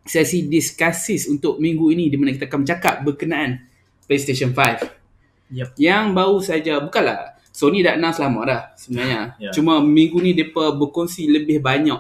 sesi diskussis untuk minggu ini di mana kita akan bercakap berkenaan PlayStation 5. Yang baru saja, bukanlah Sony dah announce lama dah sebenarnya. Cuma minggu ni depa berkongsi lebih banyak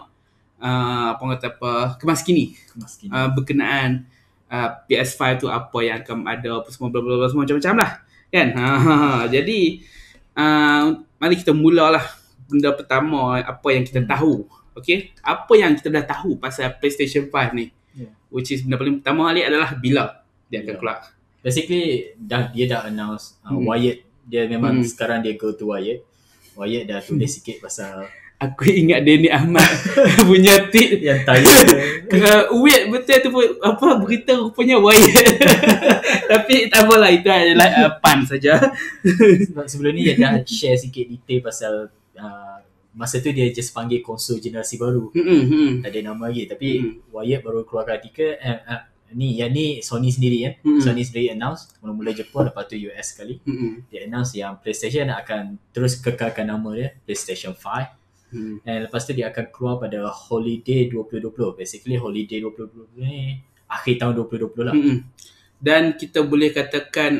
kemas kini berkenaan PS5 tu apa yang akan ada, apa semua bla bla bla semua macam-macam lah kan. Jadi mari kita mulalah benda pertama apa yang kita tahu. Okey, apa yang kita dah tahu pasal PlayStation 5 ni, which is benda paling pertama kali adalah bila dia akan keluar. Basically dia dah announce Wyatt, dia memang sekarang dia go to Wyatt dah tulis sikit pasal aku ingat Danny Ahmad punya tweet yang tanya weird betul tu apa berita rupanya Wyatt. Tapi tak apalah, itu adalah pan saja. Sebelum ni dia dah share sikit detail pasal masa tu dia just panggil konsol generasi baru. Tak ada nama lagi, tapi Wyatt baru keluarkan artikel yang ni Sony sendiri kan. Sony sendiri announce mula-mula Jepun, lepas tu US sekali. Dia announce yang PlayStation akan terus kekalkan nama dia PlayStation 5. Dan lepas tu dia akan keluar pada Holiday 2020. Basically Holiday 2020 ni akhir tahun 2020 lah. Dan kita boleh katakan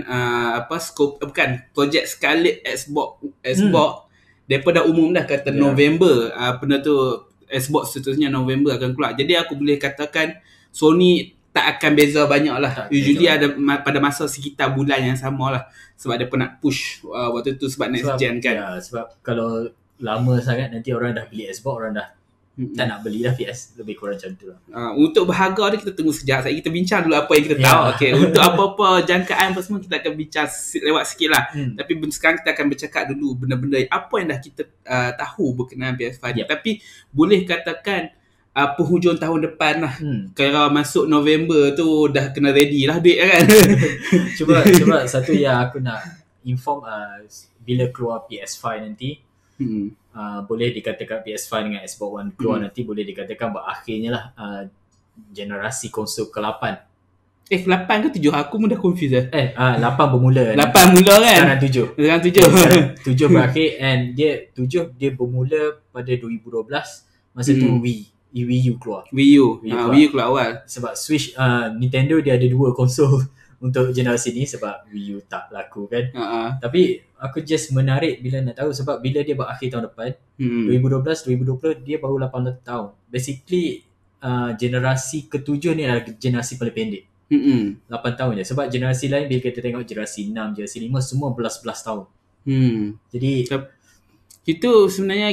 projek Scarlet Xbox daripada umum dah kata November, benda tu Xbox seterusnya November akan keluar. Jadi aku boleh katakan Sony tak akan beza banyak lah. Usually ada pada masa sekitar bulan yang sama lah, sebab dia pun nak push waktu tu sebab next gen kan. Sebab kalau lama sangat nanti orang dah beli Xbox, orang dah tak nak beli dah PS, lebih kurang macam tu lah. Untuk berharga ni kita tunggu sekejap. Kita bincang dulu apa yang kita tahu. Okay, untuk apa-apa jangkaan apa semua kita akan bincang lewat sikit lah. Tapi sekarang kita akan bercakap dulu benda-benda apa yang dah kita tahu berkenaan PS5 ni. Tapi boleh katakan penghujung tahun depan lah. Kalau masuk November tu dah kena ready lah duit kan. Cuba satu yang aku nak inform, bila keluar PS5 nanti, boleh dikatakan PS5 dengan Xbox One keluar nanti, boleh dikatakan berakhirnya lah generasi konsol ke-8. 8 ke 7? Aku mudah confuse 8 bermula. 8 mula kan? Sekarang 7 berakhir, and 7 dia bermula pada 2012. Masa tu Wii U keluar. Wii U keluar awal. Sebab Switch, Nintendo dia ada 2 konsol untuk generasi ni, sebab Wii U tak laku kan. Tapi aku just menarik bila nak tahu, sebab bila dia berakhir tahun depan 2012-2020 dia baru 18 tahun. Basically generasi ke-7 ni adalah generasi paling pendek. 8 tahun je. Sebab generasi lain bila kita tengok generasi 6, generasi 5 semua belas-belas tahun. Jadi itu sebenarnya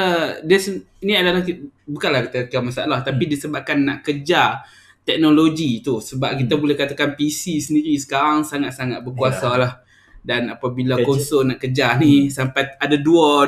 ini adalah bukanlah kita masalah, tapi disebabkan nak kejar teknologi tu. Sebab kita boleh katakan PC sendiri sekarang sangat-sangat berkuasa lah. Dan apabila konsol nak kejar ni, sampai ada dua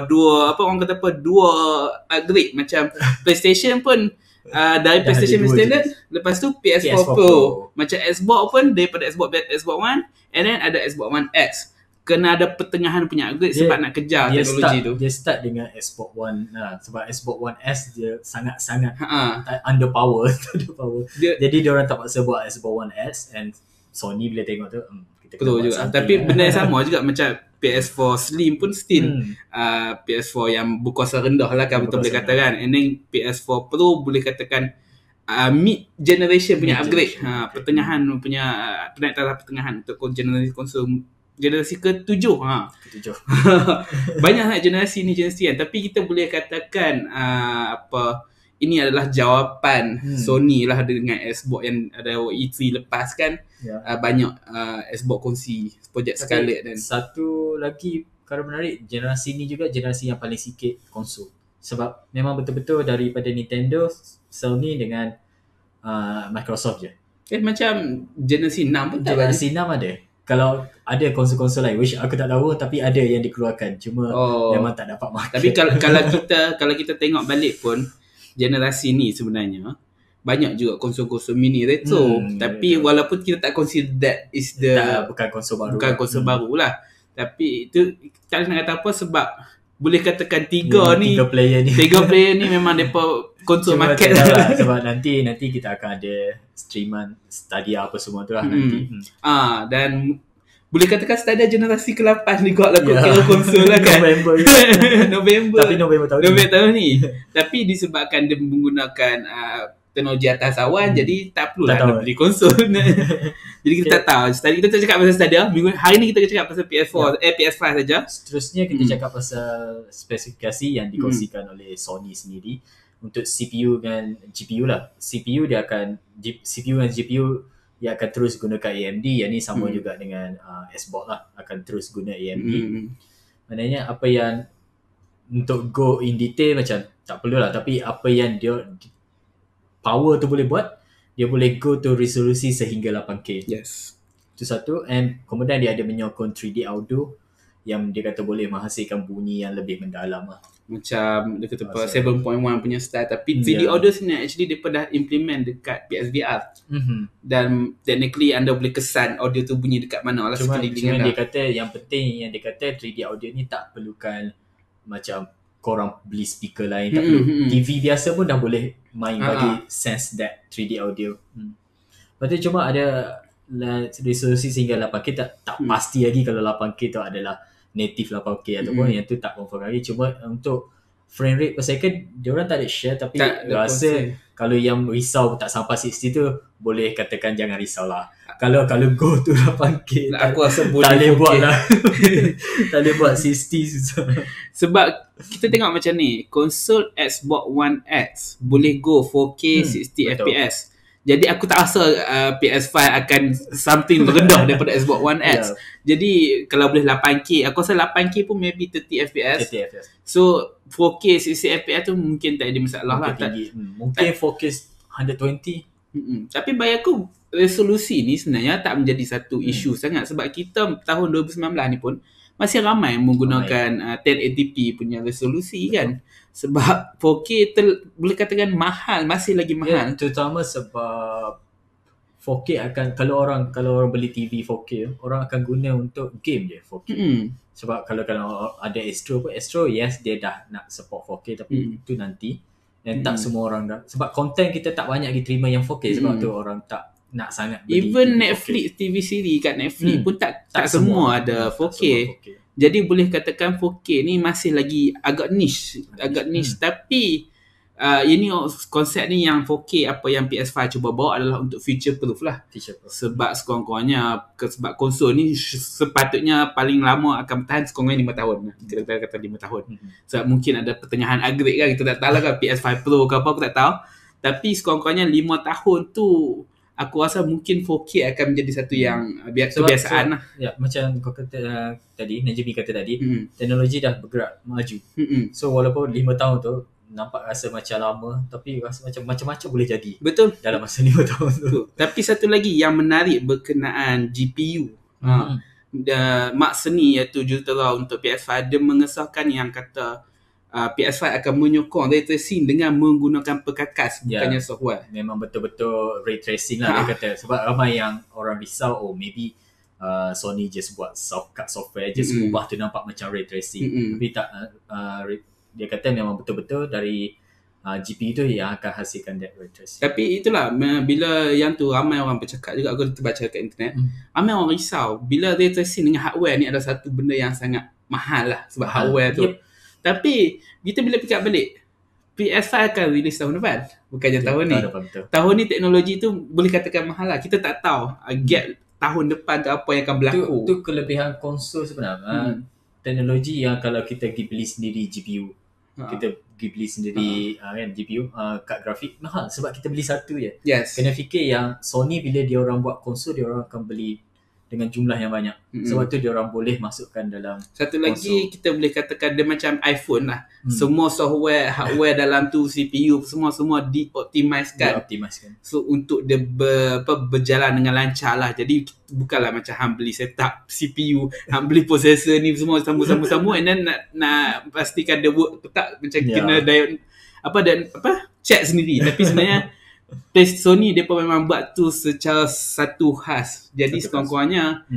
upgrade macam PlayStation pun dari PlayStation standard, lepas tu PS4 Pro. Macam Xbox pun daripada Xbox One, and then ada Xbox One X. Kena ada pertengahan punya upgrade sebab nak kejar teknologi tu. Dia start dengan Xbox One sebab Xbox One S dia sangat-sangat underpower. Jadi dia orang tak paksa buat Xbox One S, and Sony bila tengok tu kita betul juga. Tapi benda yang sama juga macam PS4 Slim pun still PS4 yang berkuasa rendah lah kan, betul boleh katakan. And then PS4 Pro boleh katakan mid generation punya upgrade. Pertengahan punya naik taraf pertengahan untuk generasi konsol generasi ke-7. Banyak sangat generasi kan. Tapi kita boleh katakan ini adalah jawapan Sony lah dengan Xbox yang ada E3 lepas kan. Banyak Xbox kongsi projek Scarlet. Dan satu lagi kalau menarik, generasi ni juga generasi yang paling sikit konsol. Sebab memang betul-betul daripada Nintendo, Sony dengan Microsoft je. Macam generasi 6 pun tak ada. Generasi 6 ada. Kalau ada konsol-konsol lain, which aku tak tahu, tapi ada yang dikeluarkan, cuma memang tak dapat market. Tapi kalau kita tengok balik pun, generasi ni sebenarnya banyak juga konsol-konsol mini retro. Tapi walaupun kita tak consider that is bukan konsol baru. Bukan konsol baru lah. Tapi itu tak nak kata apa, sebab boleh katakan tiga player ni memang depa konsol market lah. Sebab nanti kita akan ada streaman Stadia apa semua tu lah nanti. Dan boleh katakan Stadia generasi ke-8 ni kot lah kira konsol lah kan. November tahun ni. Tapi disebabkan dia menggunakan teknologi atas awan, jadi tak perlulah Tak tahu. nak beli konsol. Jadi kita tak tahu. Tadi kita cakap pasal Stadia, hari ni kita cakap pasal PS4, PS5 saja. Seterusnya kita cakap pasal spesifikasi yang dikongsikan oleh Sony sendiri untuk CPU dan GPU lah. CPU dan GPU dia akan terus gunakan AMD, yang ni sama juga dengan SBOX lah, akan terus guna AMD. Maknanya apa yang untuk go in detail macam tak perlulah, tapi apa yang dia power tu boleh buat, dia boleh go to resolusi sehingga 8K. Yes. Itu satu. And kemudian dia ada menyokong 3D audio yang dia kata boleh menghasilkan bunyi yang lebih mendalam lah. Macam dia kata 7.1 punya style, tapi 3D audio sebenarnya actually dia dah implement dekat PSVR. Dan technically anda boleh kesan audio tu bunyi dekat mana lah. Cuma dia kata yang penting, yang dia kata 3D audio ni tak perlukan macam korang beli speaker lain, tak perlu. TV biasa pun dah boleh main bagi sense that 3D audio. Lepas tu cuma ada resolusi sehingga 8K, tak pasti lagi kalau 8K tu adalah native 8K ataupun yang tu tak confirm lagi. Cuma untuk frame rate per second diorang tak ada share, tapi tak rasa kalau yang risau tak sampai 60 tu boleh katakan jangan risau lah. Kalau go tu 8K aku rasa boleh, tak boleh buat lah. Tak boleh buat 60 susah. Sebab kita tengok macam ni, konsol Xbox One X boleh go 4K 60 FPS. Jadi aku tak rasa PS5 akan something rendah daripada Xbox One X. Jadi kalau boleh 8K, aku rasa 8K pun maybe 30 FPS. So 4K 60 FPS tu mungkin tak ada masalah lah. Mungkin 4K 120. Tapi bagi aku resolusi ni sebenarnya tak menjadi satu isu sangat, sebab kita tahun 2019 ni pun masih ramai menggunakan 1080p punya resolusi kan. Sebab 4K boleh katakan mahal, masih lagi mahal. Terutama sebab 4K akan kalau orang beli TV 4K, orang akan guna untuk game je 4K. Sebab kalau ada Astro yes dia dah nak support 4K, tapi itu nanti. Dan tak semua orang dah, sebab konten kita tak banyak diterima yang 4K, sebab tu orang tak nak sangat beli. Even Netflix 4K. TV series kat Netflix pun tak semua ada 4K. Jadi boleh katakan 4K ni masih lagi agak niche. Tapi ini konsep ni yang 4K apa yang PS5 cuba bawa adalah untuk future proof lah. Sebab sekurang-kurangnya sebab konsol ni sepatutnya paling lama akan bertahan sekurang-kurangnya 5 tahun. Kita kata 5 tahun. Sebab mungkin ada pertengahan upgrade kan, kita tak tahu lah kan PS5 Pro ke apa, aku tak tahu. Tapi sekurang-kurangnya 5 tahun tu aku rasa mungkin 4K akan menjadi satu yang kebiasaan lah. Ya, macam kau kata tadi, Najmi kata tadi, teknologi dah bergerak maju. So walaupun 5 tahun tu nampak rasa macam lama, tapi rasa macam-macam boleh jadi. Betul. Dalam masa 5 tahun tu. Tapi satu lagi yang menarik berkenaan GPU. Mark Cerny iaitu jurutera untuk PS5, dia mengesahkan yang kata PS5 akan menyokong ray tracing dengan menggunakan perkakas, bukannya software. Memang betul-betul ray tracing lah dia kata. Sebab ramai yang orang risau, maybe Sony just buat software just ubah tu nampak macam ray tracing. Tapi tak, dia kata memang betul-betul dari GPU tu yang akan hasilkan that ray tracing. Tapi itulah, bila yang tu ramai orang bercakap juga, aku terbaca kat internet, ramai orang risau bila ray tracing dengan hardware ni adalah satu benda yang sangat mahal lah, sebab hardware tu. Tapi kita bila fikir balik, PS5 akan release tahun depan, bukannya tahun ni. Tahun ni teknologi tu boleh katakan mahal lah. Kita tak tahu gap tahun depan tu apa yang akan berlaku. Itu kelebihan konsol sebenarnya. Teknologi yang kalau kita pergi beli sendiri GPU, kita pergi beli sendiri kan GPU, kad grafik mahal sebab kita beli satu je. Kena fikir yang Sony bila dia orang buat konsol, dia orang akan beli dengan jumlah yang banyak. Sebab tu dia orang boleh masukkan dalam satu lagi konsol. Kita boleh katakan dia macam iPhone lah. Semua software, hardware dalam tu, CPU semua dioptimiskan. So untuk dia berjalan dengan lancar lah. Jadi bukanlah macam hang beli setup CPU, hang beli processor ni semua sambung-sambung and then nak pastikan dia work tak, macam kena diode check sendiri. Tapi sebenarnya Sony dia pun memang buat tu secara satu khas. Jadi sekurang-kurangnya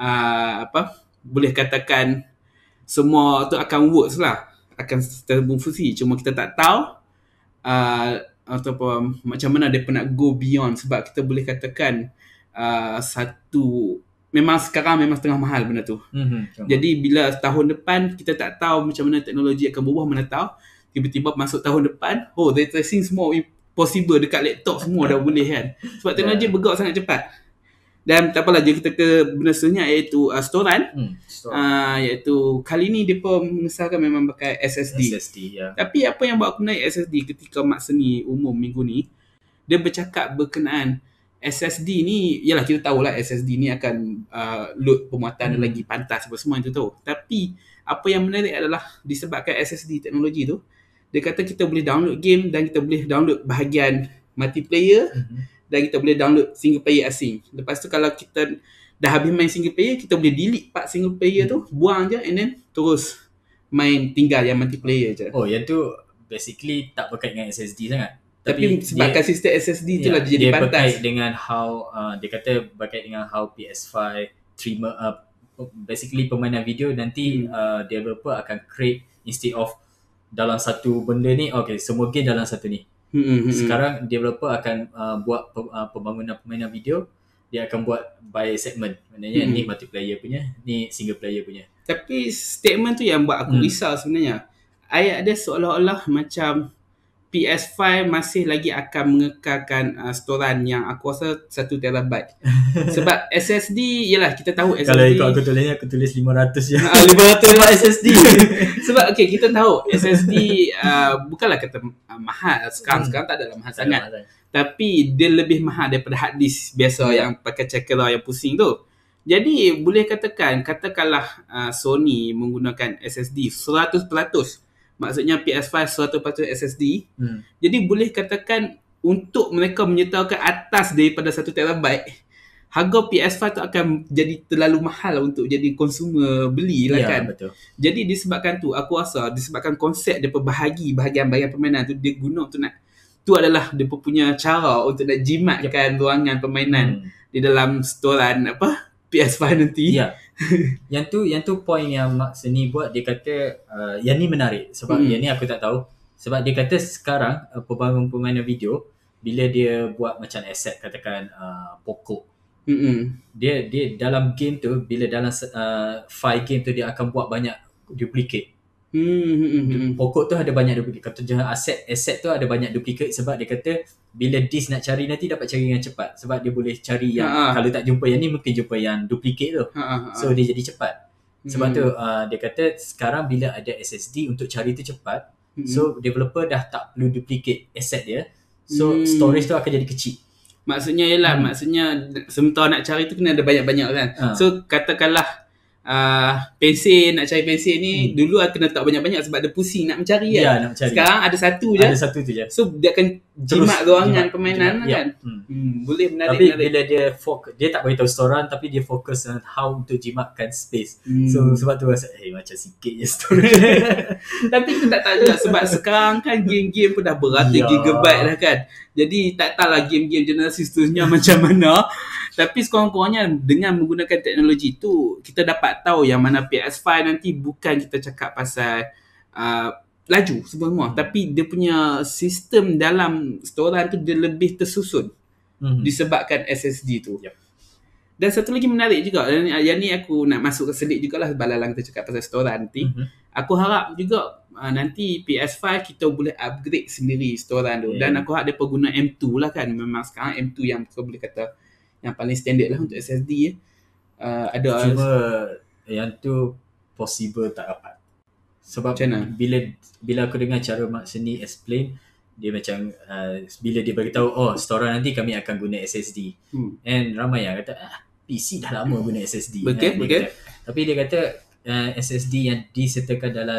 boleh katakan semua tu akan works lah, akan terbung fungsi. Cuma kita tak tahu ataupun macam mana dia nak go beyond. Sebab kita boleh katakan memang sekarang memang setengah mahal benda tu. Jadi bila tahun depan kita tak tahu macam mana teknologi akan berubah, mana tahu tiba-tiba masuk tahun depan ray tracing semua possible dekat laptop semua dah boleh kan. Sebab teknologi bergerak sangat cepat. Dan tak apalah, je kita ke benda seterusnya iaitu storan. Iaitu kali ni mereka mengesahkan memang pakai SSD. Tapi apa yang buat aku naik SSD ketika Mak Seni umum minggu ni, dia bercakap berkenaan SSD ni, yalah kita tahulah SSD ni akan load pemuatan lagi pantas apa semua itu tahu. Tapi apa yang menarik adalah disebabkan SSD teknologi tu, dia kata kita boleh download game dan kita boleh download bahagian multiplayer dan kita boleh download single player asing. Lepas tu kalau kita dah habis main single player, kita boleh delete part single player tu, buang je and then terus main tinggal yang multiplayer je. Oh, yang tu basically tak berkait dengan SSD sangat. Tapi sebabkan sistem SSD tu lah jadi pantas. Dia berkait dengan how dia kata berkait dengan how PS5 terima basically permainan video nanti developer akan create instead of dalam satu benda ni, okay, semua game dalam satu ni. Sekarang developer akan buat pembangunan permainan video, dia akan buat by segment. Maknanya ni multiplayer punya, ni single player punya. Tapi statement tu yang buat aku risau sebenarnya. Ayat dia seolah-olah macam PS5 masih lagi akan mengekalkan storan yang aku rasa 1 terabyte. Sebab SSD, yelah kita tahu SSD. Kalau ikut aku tulisnya, aku tulis 500 je. 500 sebab SSD. Sebab okay, kita tahu SSD bukanlah kata mahal. Sekarang tak adalah mahal sangat. Tapi dia lebih mahal daripada hard disk biasa yang pakai cakera yang pusing tu. Jadi boleh katakanlah Sony menggunakan SSD 100%. Maksudnya PS5 100% SSD. Jadi boleh katakan untuk mereka menyetakan atas daripada 1 terabyte, harga PS5 tu akan jadi terlalu mahal untuk jadi consumer beli lah kan. Betul. Jadi disebabkan tu, aku rasa disebabkan konsep dia berbahagi bahagian-bahagian permainan tu, dia guna untuk tu adalah dia punya cara untuk nak jimatkan ruangan permainan di dalam storan PS5 nanti. Yang tu point yang Mak Seni buat. Dia kata yang ni menarik sebab yang ni aku tak tahu. Sebab dia kata sekarang pembangun permainan video, bila dia buat macam asset katakan pokok, dia dalam game tu, bila dalam file game tu dia akan buat banyak duplicate. Pokok tu ada banyak duplicate. Kata asset tu ada banyak duplicate sebab dia kata bila disk nak cari nanti dapat cari dengan cepat. Sebab dia boleh cari yang kalau tak jumpa yang ni mungkin jumpa yang duplicate tu. So dia jadi cepat. Sebab tu dia kata sekarang bila ada SSD untuk cari tu cepat, so developer dah tak perlu duplicate asset dia. So storage tu akan jadi kecil. Maksudnya ialah maksudnya sementara nak cari tu kena ada banyak-banyak kan. So katakanlah pensil, nak cari pensil ni dulu kena letak banyak-banyak sebab dia pusing nak mencari kan. Nak mencari. Sekarang ada satu je. Ada satu tu je. So dia akan jimat ruangan permainan kan. Boleh menarik. Tapi bila dia tak beritahu storan, tapi dia fokus on how untuk jimatkan space. So sebab tu rasa macam sikit je storage. Tapi aku tak tahu juga sebab sekarang kan game-game pun dah beratus-gigabyte dah kan. Jadi tak tahulah game-game generasi seterusnya macam mana. Tapi sekurang-kurangnya dengan menggunakan teknologi tu, kita dapat tahu yang mana PS5 nanti bukan kita cakap pasal laju semua, tapi dia punya sistem dalam storan tu dia lebih tersusun disebabkan SSD tu. Dan satu lagi menarik juga, yang ni aku nak masuk ke selit jugalah balalang kita cakap pasal storan nanti. Aku harap juga nanti PS5 kita boleh upgrade sendiri storan tu. Dan aku harap dia guna M2 lah kan. Memang sekarang M2 yang kita boleh kata yang paling standard lah untuk SSD. Cuma yang tu possible tak dapat. Sebab bila aku dengar cara Mak Seni explain, dia macam bila dia beritahu storan nanti kami akan guna SSD. And ramai yang kata PC dah lama guna SSD. Betul. Tapi dia kata SSD yang disertakan dalam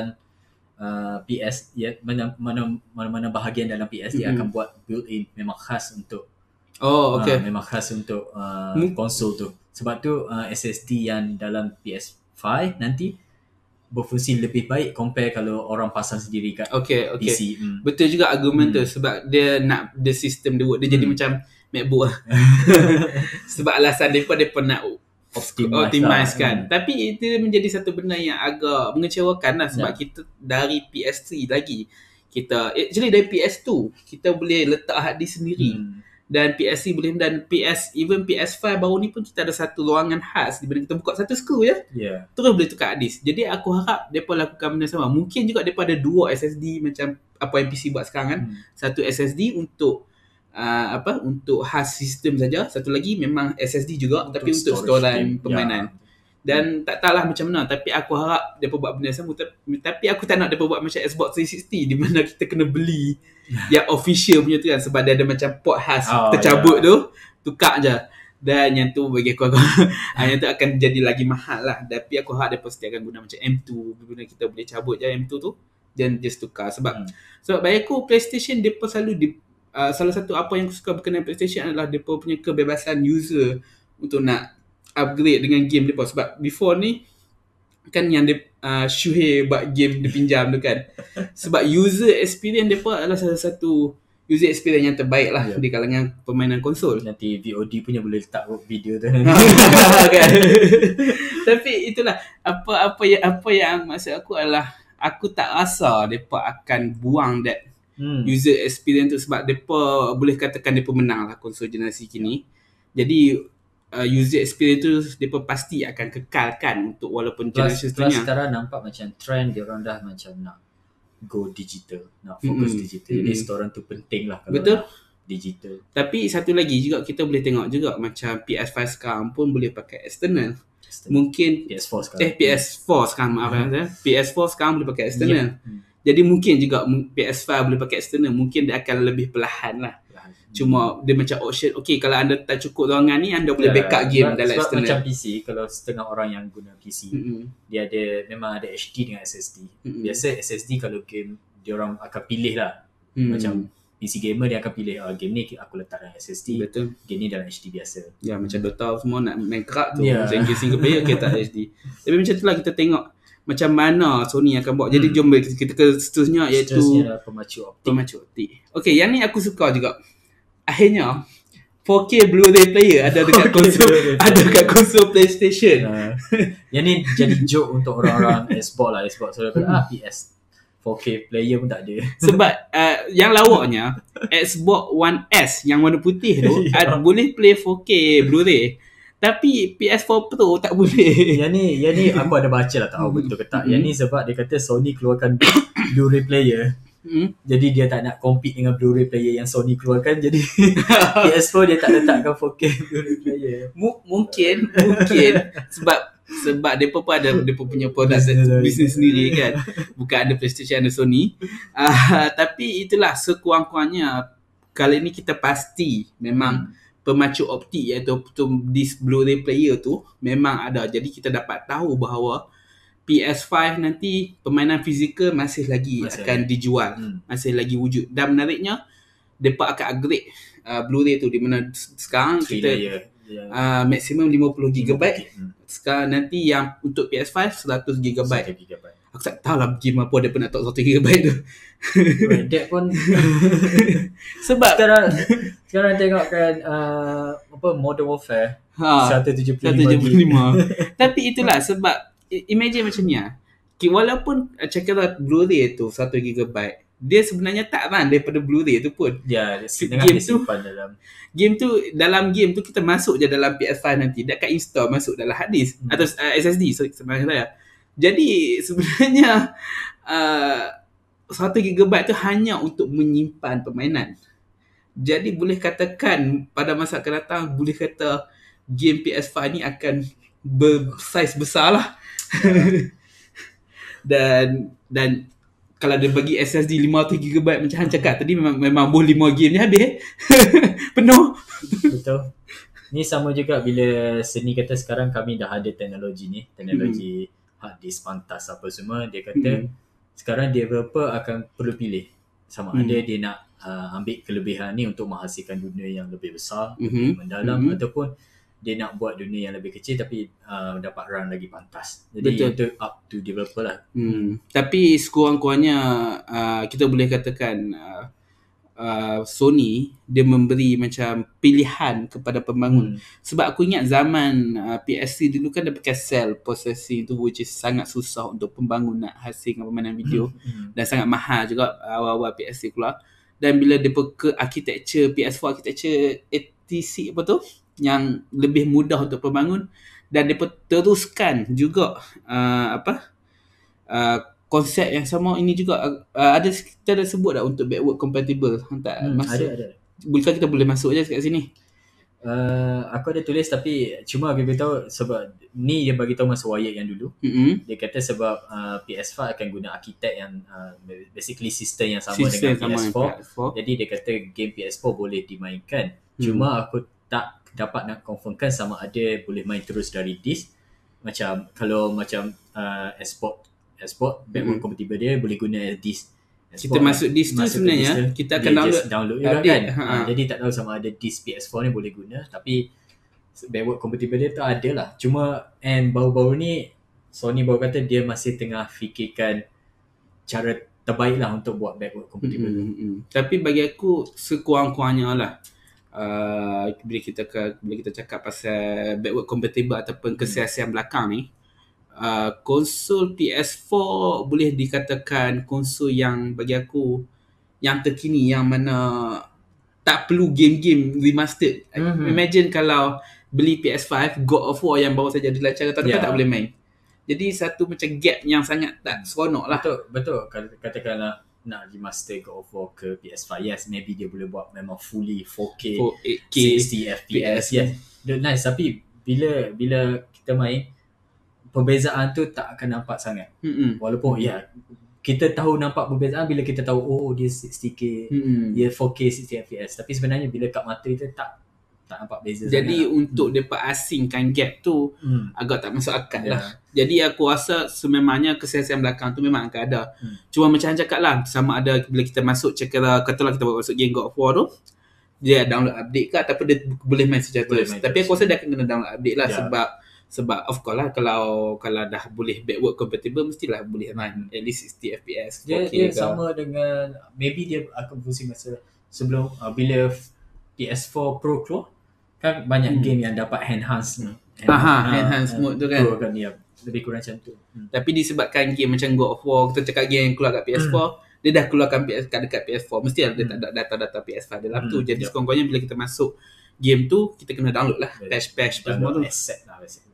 PS, mana-mana bahagian dalam PS dia akan buat built-in, memang khas untuk memang khas untuk konsol tu. Sebab tu SSD yang dalam PS5 nanti berfungsi lebih baik compare kalau orang pasang sendiri kat PC. Betul juga argument tu sebab dia nak the system dia buat dia jadi macam MacBook lah. Sebab alasan dia nak optimize kan. Tapi itu menjadi satu benda yang agak mengecewakan lah sebab kita dari PS3 lagi actually dari PS2 kita boleh letak hard disk sendiri. Dan PS3 boleh, dan even PS5 baru ni pun kita ada satu ruangan khas di mana kita buka satu skru je. Terus boleh tukar hard disk. Jadi aku harap mereka lakukan benda sama. Mungkin juga mereka ada dua SSD macam apa yang PC buat sekarang kan. Satu SSD untuk untuk hard system saja. Satu lagi memang SSD juga, tapi untuk storan permainan. Dan tak tahulah macam mana, tapi aku harap depa buat benda sama. Tapi aku tak nak depa buat macam Xbox 360 di mana kita kena beli yang official punya tu kan, sebab dia ada macam port khas kita cabut tu, tukar je. Dan yang tu bagi aku yang tu akan jadi lagi mahal lah. Tapi aku harap depa setiap akan guna macam M2, guna kita boleh cabut je M2 tu dan just tukar. Sebab bagi aku PlayStation depa selalu salah satu apa yang aku suka berkenaan PlayStation adalah depa punya kebebasan user untuk nak upgrade dengan game depa. Sebab before ni kan yang Shuhei buat game dia pinjam tu kan. Sebab user experience depa adalah salah satu user experience yang terbaik lah di kalangan permainan konsol. Nanti VOD punya boleh letak video tu. Kan? Tapi itulah apa yang maksud aku adalah aku tak rasa depa akan buang that user experience tu, sebab depa boleh katakan depa menang lah konsol generasi kini. Jadi user experience tu depa pasti akan kekalkan untuk walaupun generasi seterusnya. Sekarang nampak macam trend dia orang dah macam nak go digital, nak fokus digital. Jadi storan tu penting lah kalau betul digital. Tapi satu lagi juga kita boleh tengok juga macam PS5 sekarang pun boleh pakai external. Mungkin PS4 sekarang. PS4 sekarang PS4 sekarang boleh pakai external. Jadi mungkin juga PS5 boleh pakai external. Mungkin dia akan lebih perlahan lah. Cuma dia macam option, okay, kalau anda tak cukup ruangan ni, anda boleh backup game dalam external. Macam PC, kalau setengah orang yang guna PC, dia memang ada HD dengan SSD. Biasa SSD kalau game, dia orang akan pilih lah. Macam PC gamer dia akan pilih, game ni aku letak dalam SSD. Betul. Game ni dalam HD biasa. Ya, macam Dota semua nak main kerak tu. Macam game single player, okay, tak HD. Tapi macam tu lah kita tengok macam mana Sony akan buat. Jadi jom kita ke seterusnya, iaitu pemacu optik. Okay, yang ni aku suka juga. Akhirnya 4K Blu-ray player ada dekat konsol PlayStation. Yang ni jadi joke untuk orang-orang Xbox lah. Xbox PS 4K player pun tak ada. Sebab yang lawaknya Xbox One S yang warna putih tu boleh play 4K Blu-ray. Tapi PS4 Pro tak boleh. Yang ni aku ada baca lah, tak tahu betul ke tak. Yang ni sebab dia kata Sony keluarkan Blu-ray player. Jadi dia tak nak compete dengan Blu-ray player yang Sony keluarkan. Jadi PS4 dia tak letakkan 4K Blu-ray player. Mungkin sebab depa pun ada depa punya produk bisnes sendiri kan. Bukan ada PlayStation, ada Sony. Tapi itulah sekurang-kurangnya kali ni kita pasti memang pemacu optik iaitu disc Blu-ray player tu memang ada. Jadi kita dapat tahu bahawa PS5 nanti permainan fizikal masih lagi akan dijual. Masih lagi wujud. Dan menariknya depa akan upgrade Blu-ray tu, di mana sekarang kita maksimum 50GB. Sekarang nanti yang untuk PS5 100GB. Aku tak tahu lah game apa dia pernah tak 100GB tu. That pun sebab sekarang tengok kan Modern Warfare 175. Tapi itulah sebab imagine macam ni lah. Walaupun cakap Blu-ray tu 1GB, dia sebenarnya tak run daripada Blu-ray tu pun. Ya, game tu simpan dalam game tu kita masuk je dalam PS5 nanti, dia akan install masuk dalam hard disk atau SSD sebenarnya. Jadi sebenarnya 1GB tu hanya untuk menyimpan permainan. Jadi boleh katakan pada masa akan datang, boleh kata game PS5 ni akan bersaiz besar lah. dan kalau dia bagi SSD 500GB macam Han cakap tadi, memang boleh 5 game ni habis penuh. Betul. Ni sama juga bila Seni kata sekarang kami dah ada teknologi hard disk pantas apa semua. Dia kata sekarang developer akan perlu pilih sama ada dia nak ambil kelebihan ni untuk menghasilkan dunia yang lebih besar, lebih mendalam, ataupun dia nak buat dunia yang lebih kecil tapi dapat run lagi pantas. Jadi itu up to developer lah. Tapi sekurang-kurangnya kita boleh katakan Sony dia memberi macam pilihan kepada pembangun. Sebab aku ingat zaman PS3 dulu kan dia pakai cell processing tu, which is sangat susah untuk pembangun nak hasilkan permainan video dan sangat mahal juga awal-awal PS3 keluar. Dan bila dia ke architecture PS4 architecture 86 apa tu yang lebih mudah untuk pembangun, dan mereka teruskan juga konsep yang sama ini juga ada kita dah sebut dah untuk backward compatible. Ada Bukan kita boleh masuk je kat sini? Aku ada tulis tapi cuma aku beritahu sebab ni dia bagi tahu masa Wyatt yang dulu. Dia kata sebab PS5 akan guna arkitek yang basically sistem yang sama dengan PS4. Jadi dia kata game PS4 boleh dimainkan. Cuma aku tak dapat nak confirmkan sama ada boleh main terus dari disk. Macam kalau macam export backward compatible dia boleh guna disk. Kita masuk disk tu sebenarnya kita akan download juga kan. Jadi tak tahu sama ada disk PS4 ni boleh guna, tapi backward compatible dia tu ada lah. Cuma baru-baru ni Sony baru kata dia masih tengah fikirkan cara terbaik lah untuk buat backward compatible. Tapi bagi aku sekurang-kurangnya lah bila kita cakap pasal backward compatible ataupun kesiasian belakang ni, konsol PS4 boleh dikatakan konsol yang bagi aku yang terkini, yang mana tak perlu game-game remastered. Imagine kalau beli PS5, God of War yang baru saja dilancarkan tahun depan tak boleh main. Jadi satu macam gap yang sangat tak seronok lah. Betul. Katakanlah nak remaster God of War ke PS5, yes, maybe dia boleh buat memang fully 4K 60 FPS, yes, nice. Tapi bila kita main, perbezaan tu tak akan nampak sangat. Walaupun kita tahu nampak perbezaan bila kita tahu dia 60k, dia 4K 60 fps. Tapi sebenarnya bila kat mata kita tak nampak beza. Jadi untuk depa asingkan gap tu agak tak masuk akal lah. Jadi aku rasa sememangnya kesiasian belakang tu memang akan ada. Cuma macam cakap lah, sama ada bila kita masuk katalah kita masuk game God of War tu, dia download update ke ataupun dia boleh main secara terus. Tapi aku rasa dia akan kena download update lah. Sebab of course lah, kalau dah boleh backward compatible, mestilah boleh main at least 60 fps. Dia sama dengan, maybe dia akan fungsi masa sebelum bila PS4 Pro keluar kan, banyak game yang dapat enhance mode tu kan. Lebih kurang macam tu. Tapi disebabkan game macam God of War, kita cakap game yang keluar kat PS4, dia dah keluarkan dekat PS4, mesti dia tak ada data-data PS5 dalam tu. Jadi sekurang-kurangnya bila kita masuk game tu, kita kena download lah patch semua tu. Asset lah basically.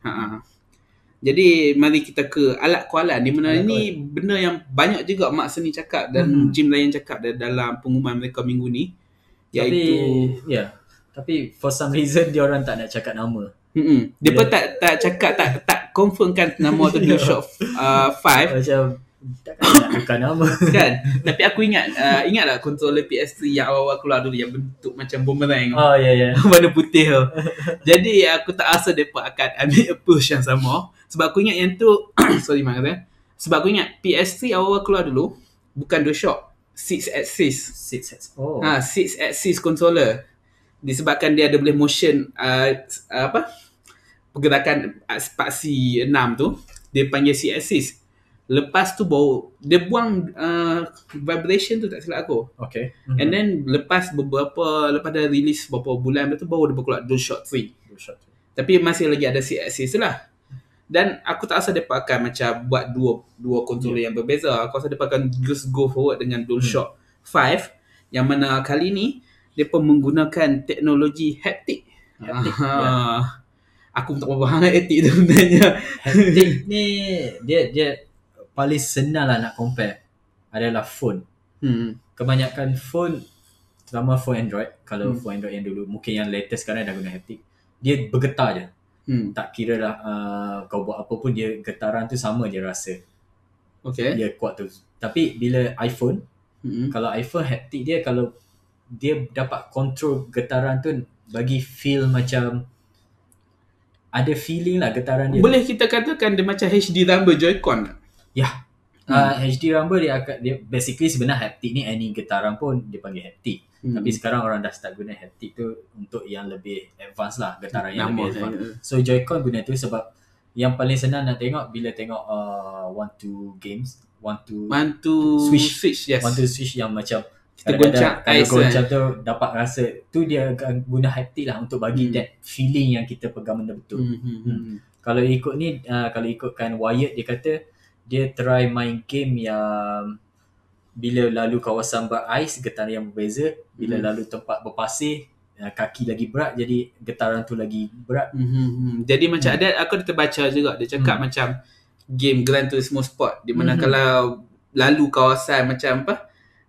Jadi mari kita ke alat kualan. Di mana ini benda yang banyak juga Mak Seni cakap dan Jim lain cakap dalam pengumuman mereka minggu ni, iaitu tapi for some reason dia orang tak nak cakap nama. Dia pun tak cakap, tak confirmkan nama tu DualShock 5. Macam takkan nak tukar nama kan. Tapi aku ingatlah controller PS3 yang awal-awal keluar dulu yang bentuk macam boomerang. Warna putih tu. Jadi aku tak rasa mereka akan ambil approach yang sama. Sebab aku ingat yang tu sorry Mak kata. Sebab aku ingat PS3 awal-awal keluar dulu bukan DualShock, 6 axis controller. Disebabkan dia ada boleh motion pergerakan spasi 6 tu, dia panggil 6 axis. Lepas tu baru dia buang vibration tu, tak silap aku. And then lepas dah release beberapa bulan tu, baru dia keluar DualShock 3. Tapi masih lagi ada 6 axis tu lah. Dan aku tak rasa mereka akan macam buat dua controller yang berbeza. Aku rasa mereka akan just go forward dengan DualShock 5, yang mana kali ni mereka menggunakan teknologi haptik. Aku tak faham haptik tu sebenarnya. Haptik ni dia paling senang lah nak compare adalah phone. Kebanyakan phone, terutama phone Android, kalau phone Android yang dulu, mungkin yang latest sekarang dah guna haptik, dia bergetar je. Tak kira lah kau buat apa pun, dia getaran tu sama dia rasa. Dia kuat tu. Tapi bila iPhone, kalau iPhone haptik dia, kalau dia dapat control getaran tu, bagi feel macam ada feeling lah getaran dia. Boleh kita katakan dia macam HD Rumble Joy-Con. HD Rumble dia basically sebenarnya haptik ni, any getaran pun dia panggil haptik. Tapi sekarang orang dah start guna haptik tu untuk yang lebih advance lah, getaran yang lebih advance. So Joy-Con guna tu sebab yang paling senang nak tengok bila tengok one to switch yang macam kita goncang ais tu dapat rasa tu, dia akan guna haptik lah untuk bagi that feeling yang kita pegang benda betul. Kalau ikut ni, kalau ikutkan Wyatt, dia kata dia try main game yang bila lalu kawasan berais getaran yang berbeza, bila lalu tempat berpasir kaki lagi berat, jadi getaran tu lagi berat. Jadi macam aku ada terbaca juga dia cakap macam game Gran Turismo Sport, di mana kalau lalu kawasan macam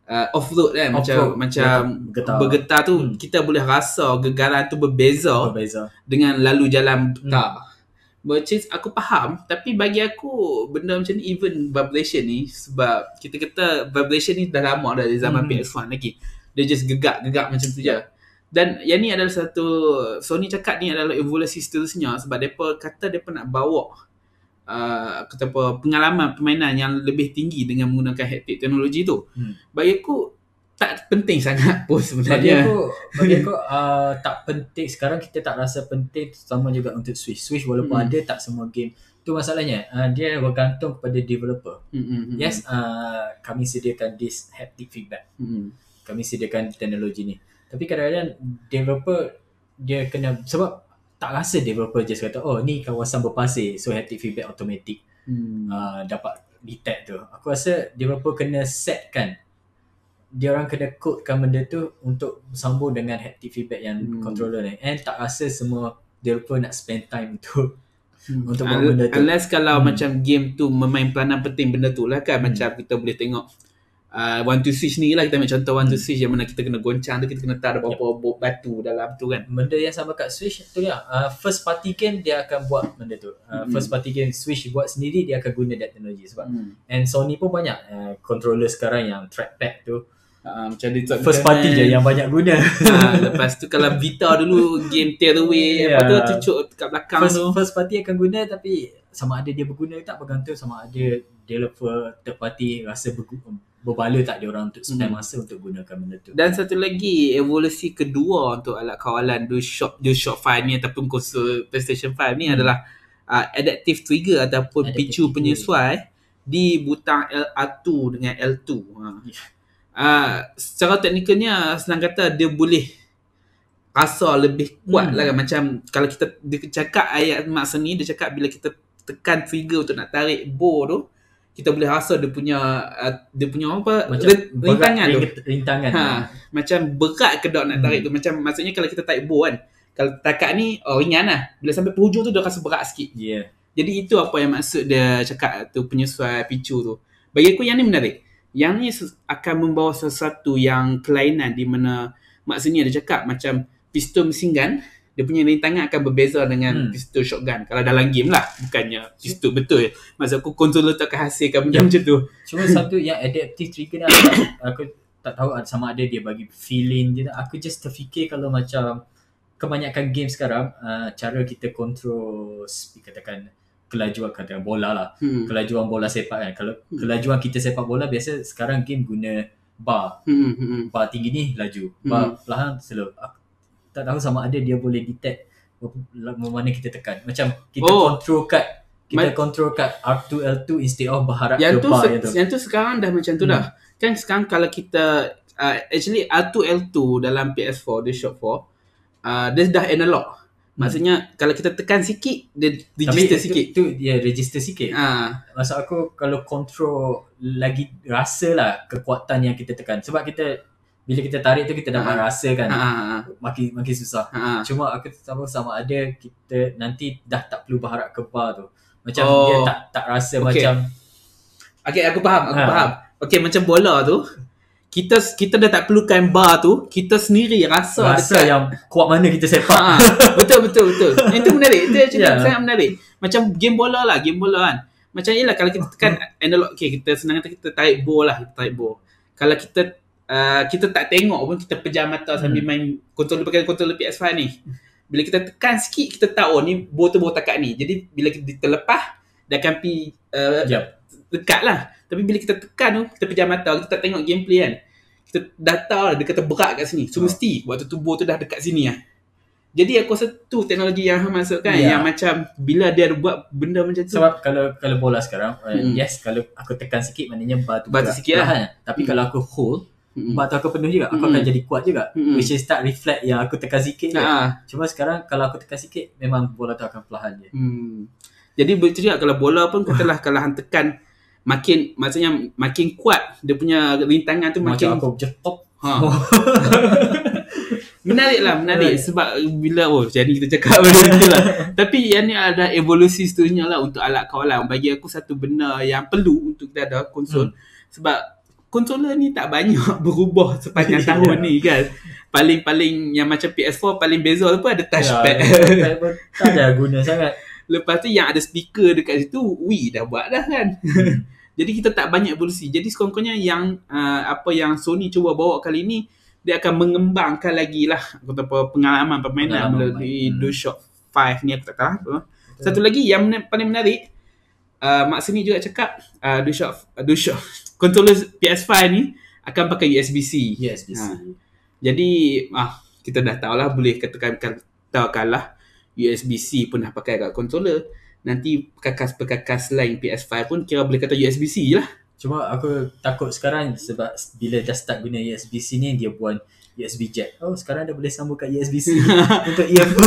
off-road kan, macam bergetar tu, kita boleh rasa gegaran tu berbeza dengan lalu jalan tak. Which is aku faham, tapi bagi aku benda macam ni, even vibration ni, sebab kita kata vibration ni dah lama dah dari zaman PS1 lagi. Dia just gegak macam tu je. Dan yang ni adalah satu, Sony cakap ni adalah evolusi seterusnya, sebab mereka kata mereka nak bawa kata apa, pengalaman permainan yang lebih tinggi dengan menggunakan haptic teknologi tu. Bagi aku tak penting sangat pun sebenarnya. Bagi aku tak penting. Sekarang kita tak rasa penting, sama juga untuk Switch walaupun ada, tak semua game. Tu masalahnya, dia bergantung kepada developer. Yes, kami sediakan this haptic feedback. Kami sediakan teknologi ni. Tapi kadang-kadang developer dia kena, sebab tak rasa developer just kata ni kawasan berpasir, so haptic feedback automatic dapat detect tu. Aku rasa developer kena setkan, dia orang kena codekan benda tu untuk sambung dengan haptic feedback yang controller ni. And tak rasa semua developer nak spend time untuk buat benda tu. Unless kalau macam game tu memain peranan penting benda tu lah kan. Macam kita boleh tengok One to Switch ni lah, kita ambil contoh One to Switch yang mana kita kena goncang tu, kita kena taruh beberapa batu dalam tu kan. Benda yang sama kat Switch tu lah. First party game dia akan buat benda tu. First party game Switch buat sendiri, dia akan guna that teknologi sebab and Sony pun banyak controller sekarang yang trackpad tu macam dia first party je yang banyak guna. Lepas tu kalau Vita dulu game Tearaway apa tu cucuk kat belakang first party akan guna, tapi sama ada dia berguna tak bergantung sama ada developer third party rasa berbala tak dia orang untuk spend masa untuk gunakan benda tu. Dan satu lagi evolusi kedua untuk alat kawalan DualShock 5 ni ataupun konsol PlayStation 5 ni adalah adaptive trigger ataupun picu penyesuai di butang R2 dengan L2. Secara teknikalnya senang kata dia boleh rasa lebih kuat lah kan. Macam kalau dia cakap ayat masa ni, dia cakap bila kita tekan trigger untuk nak tarik bow tu, kita boleh rasa dia punya apa, rintangan macam berat ke nak tarik tu. Macam maksudnya kalau kita tarik bow kan, kalau takat ni ringan lah, bila sampai penghujung tu dia rasa berat sikit. Jadi itu apa yang maksud dia cakap tu, penyesuaian picu tu. Bagi aku yang ni menarik. Yang ni akan membawa sesuatu yang kelainan, di mana maksudnya dia cakap macam pistol mesin gun, dia punya rintangan akan berbeza dengan pistol shotgun. Kalau dalam game lah, bukannya pistol betul. Maksud aku controller tak akan hasilkan benda macam tu. Cuma satu yang adaptive trigger ni aku tak tahu sama ada dia bagi feeling je. Aku just terfikir kalau macam kebanyakan game sekarang, cara kita control katakan kelajuan, katakan bola lah, kelajuan bola sepak kan. Kalau kelajuan kita sepak bola, biasa sekarang game guna bar. Bar tinggi ni laju, bar perlahan slow. Aku tak tahu sama ada dia boleh detect mana kita tekan. Macam kita control kat R2 L2 instead of berharap yang ke tu, bar yang tu sekarang dah macam tu dah. Kan sekarang kalau kita actually R2 L2 dalam PS4 DualShock 4 dia dah analog. Maksudnya kalau kita tekan sikit, dia register sikit. Tu dia register sikit. Maksud aku kalau control lagi rasa lah kekuatan yang kita tekan. Sebab kita bila kita tarik tu kita dapat rasa kan. Makin susah. Cuma aku tak tahu sama ada kita nanti dah tak perlu berharap ke bar tu. Macam dia tak rasa macam. Okay, aku faham. Okay, macam bola tu, kita dah tak perlukan bar tu, kita sendiri rasa yang kuat mana kita sepak. Betul. Itu menarik. Itu actually sangat menarik. Macam game bola kan. Macam yelah kalau kita tekan analog, kita senang kata kita tarik bola. Kalau kita tak tengok pun, kita pejam mata sambil main pakai controller PS5 ni. Bila kita tekan sikit, kita tahu ni bow takat ni. Jadi bila kita lepas, dia akan pergi dekat lah. Tapi bila kita tekan tu, kita pejam mata, kita tak tengok gameplay kan, kita dah tahu lah dia kata berat kat sini. So mesti waktu tu bow tu dah dekat sini lah. Jadi aku rasa tu teknologi yang masuk kan, yang macam bila dia buat benda macam tu. Sebab kalau bola sekarang, yes, kalau aku tekan sikit maknanya bar tu sikit lah. Tapi kalau aku hold, bar tu aku penuh juga, aku akan jadi kuat juga. Which is tak reflect yang aku tekan sikit je. Cuma sekarang kalau aku tekan sikit, memang bola tu akan perlahan je. Jadi betul juga kalau bola pun katalah kalau hang tekan maksudnya makin kuat dia punya rintangan tu, makin macam aku jetop. Menarik sebab bila jadi kita cakap benda lah. Tapi yang ni ada evolusi seterusnya lah untuk alat kawalan. Bagi aku satu benda yang perlu untuk kita ada konsol. Sebab controller ni tak banyak berubah sepanjang tahun ni kan. Paling yang macam PS4 paling beza tu pun ada touchpad. Touchpad pun tak ada guna sangat. Lepas tu yang ada speaker dekat situ, Wii dah buat dah kan. Jadi kita tak banyak evolusi. Jadi sekurang-kurangnya yang apa yang Sony cuba bawa kali ni, dia akan mengembangkan lagi lah pengalaman permainan melalui DualShock 5 ni, aku tak tahu. Satu lagi yang paling menarik, Mak Seni juga cakap DualShock controller PS5 ni akan pakai USB-C. Jadi kita dah tahu lah, boleh katakanlah USB-C pun dah pakai kat controller. Nanti perkakas lain PS5 pun kira boleh kata USB-C lah. Cuma aku takut sekarang sebab bila dah start guna USB-C ni, dia buat USB jack. Oh, sekarang dah boleh sambung kat USB-C untuk earphone.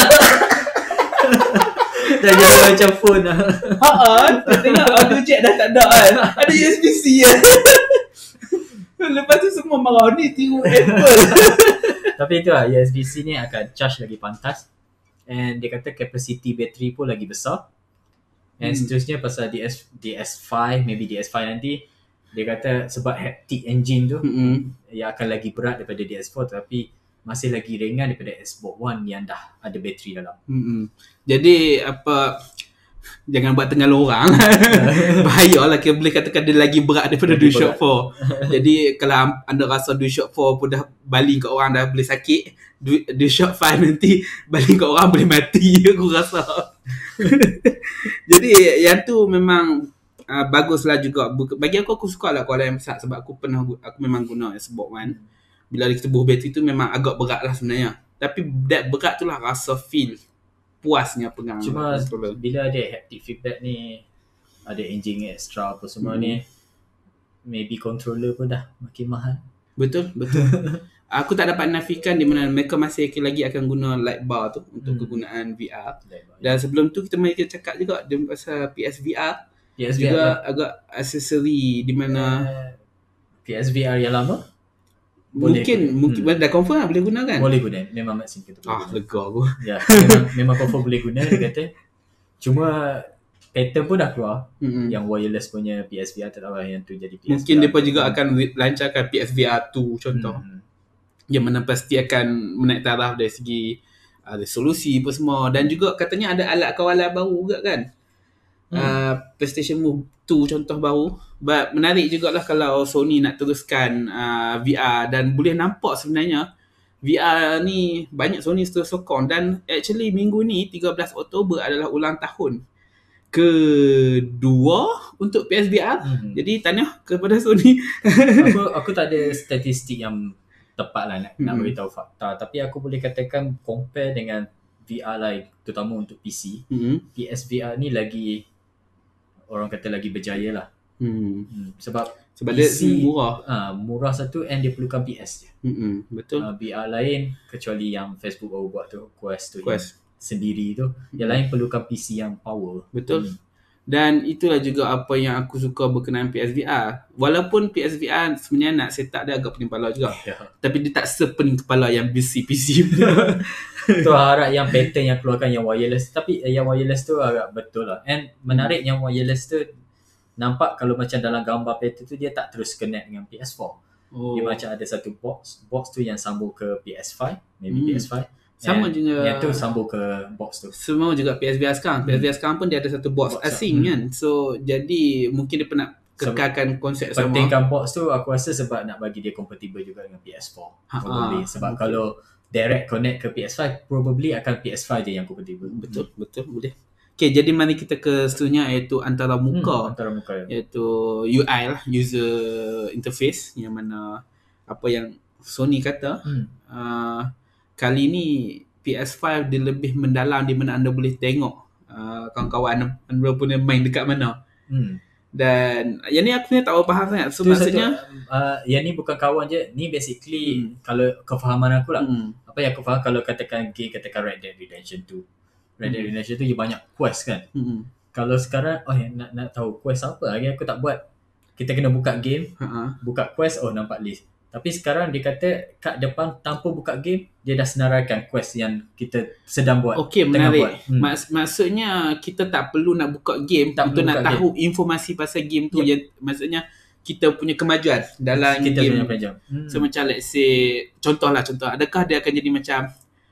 Dah jadi macam phone lah. Tengok audio jack dah tak ada kan. Ada USB-C kan. Lepas tu semua marah ni tiru Apple. Tapi itu lah, USB-C ni akan charge lagi pantas. And dia kata capacity battery pun lagi besar. And seterusnya pasal DS5, maybe DS5 nanti, dia kata sebab haptic engine tu, ia akan lagi berat daripada DS4 tapi masih lagi ringan daripada Xbox One yang dah ada bateri dalam. Jadi jangan buat tengah orang. Bahayalah, kita boleh katakan dia lagi berat daripada DualShock 4. Jadi kalau anda rasa DualShock 4 pun dah baling kat orang dah boleh sakit, DualShock 5 nanti baling kat orang boleh mati, aku rasa. Jadi yang tu memang baguslah juga. Bagi aku suka lah kuala yang besar sebab aku memang guna Xbox One. Bila kita buh bateri tu memang agak berat lah sebenarnya. Tapi that berat tu lah rasa feel puasnya pegang. Cuma bila ada haptic feedback ni, ada engine extra apa semua ni, maybe controller pun dah makin mahal. Betul. Aku tak dapat nafikan di mana mereka masih lagi akan guna light bar tu untuk kegunaan VR. Dan sebelum tu kita cakap juga pasal PSVR juga agak aksesori di mana PSVR yang lama mungkin dah confirm lah boleh guna kan? Boleh guna, memang maksim kita boleh guna. Lega aku. Ya, memang confirm boleh guna, dia kata. Cuma pattern pun dah keluar, yang wireless punya PSVR, tak tahu yang tu jadi PSVR. Mungkin mereka juga akan lancarkan PSVR 2 contoh. Yang mana pasti akan menaik taraf dari segi resolusi apa semua. Dan juga katanya ada alat kawalan baru juga kan. PlayStation Move 2 contoh baru. But menarik jugalah kalau Sony nak teruskan VR. Dan boleh nampak sebenarnya VR ni banyak Sony terus sokong. Dan actually minggu ni 13 Oktober adalah ulang tahun kedua untuk PSVR. Jadi tanya kepada Sony. Aku tak ada statistik yang tepat lah nak beritahu fakta, tapi aku boleh katakan compare dengan VR lain, terutama untuk PC, PSVR ni lagi, orang kata lagi berjaya lah. Sebab PC, dia murah satu, and dia perlukan PS je. Betul. VR lain, kecuali yang Facebook baru buat tu, Quest tu sendiri tu, yang lain perlukan PC yang power. Betul. Dan itulah juga apa yang aku suka berkenaan PSVR. Walaupun PSVR sebenarnya nak set up dia agak pening kepala juga. Tapi dia tak sepening kepala yang PC tu harap yang pattern yang keluarkan yang wireless. Tapi yang wireless tu agak betul lah. And menarik yang wireless tu, nampak kalau macam dalam gambar pattern tu, dia tak terus connect dengan PS4. Dia macam ada satu box tu yang sambung ke PS5, maybe PS5. Sama juga yang tu sambung ke box tu. Semua juga PSVR sekarang. PSVR sekarang pun dia ada satu box asing kan. So jadi mungkin dia pernah kekalkan konsep sama. Pentingkan box tu aku rasa sebab nak bagi dia compatible juga dengan PS4. Probably sebab kalau direct connect ke PS5, probably akan PS5 je yang compatible. Betul boleh. Okay, jadi mari kita ke seterusnya iaitu antara muka. Iaitu UI lah, user interface, yang mana apa yang Sony kata kali ni PS5 dia lebih mendalam, di mana anda boleh tengok kawan-kawan anda punya main dekat mana. Dan yang ni aku ni tak faham sangat. So maksudnya yang ni bukan kawan je, ni basically kalau kefahaman aku lah, apa yang aku faham, kalau katakan game, katakan Red Dead Redemption 2. Red Dead Redemption 2 dia banyak quest kan. Kalau sekarang nak tahu quest apa lagi, aku tak buat. Kita kena buka game, buka quest, nampak list. Tapi sekarang dia kata kat depan, tanpa buka game, dia dah senaraikan quest yang kita sedang buat. Okey, menarik. Maksudnya kita tak perlu nak buka game untuk nak tahu informasi pasal game tu. Maksudnya kita punya kemajuan dalam kita game. punya kemajuan. So macam let's say contoh adakah dia akan jadi macam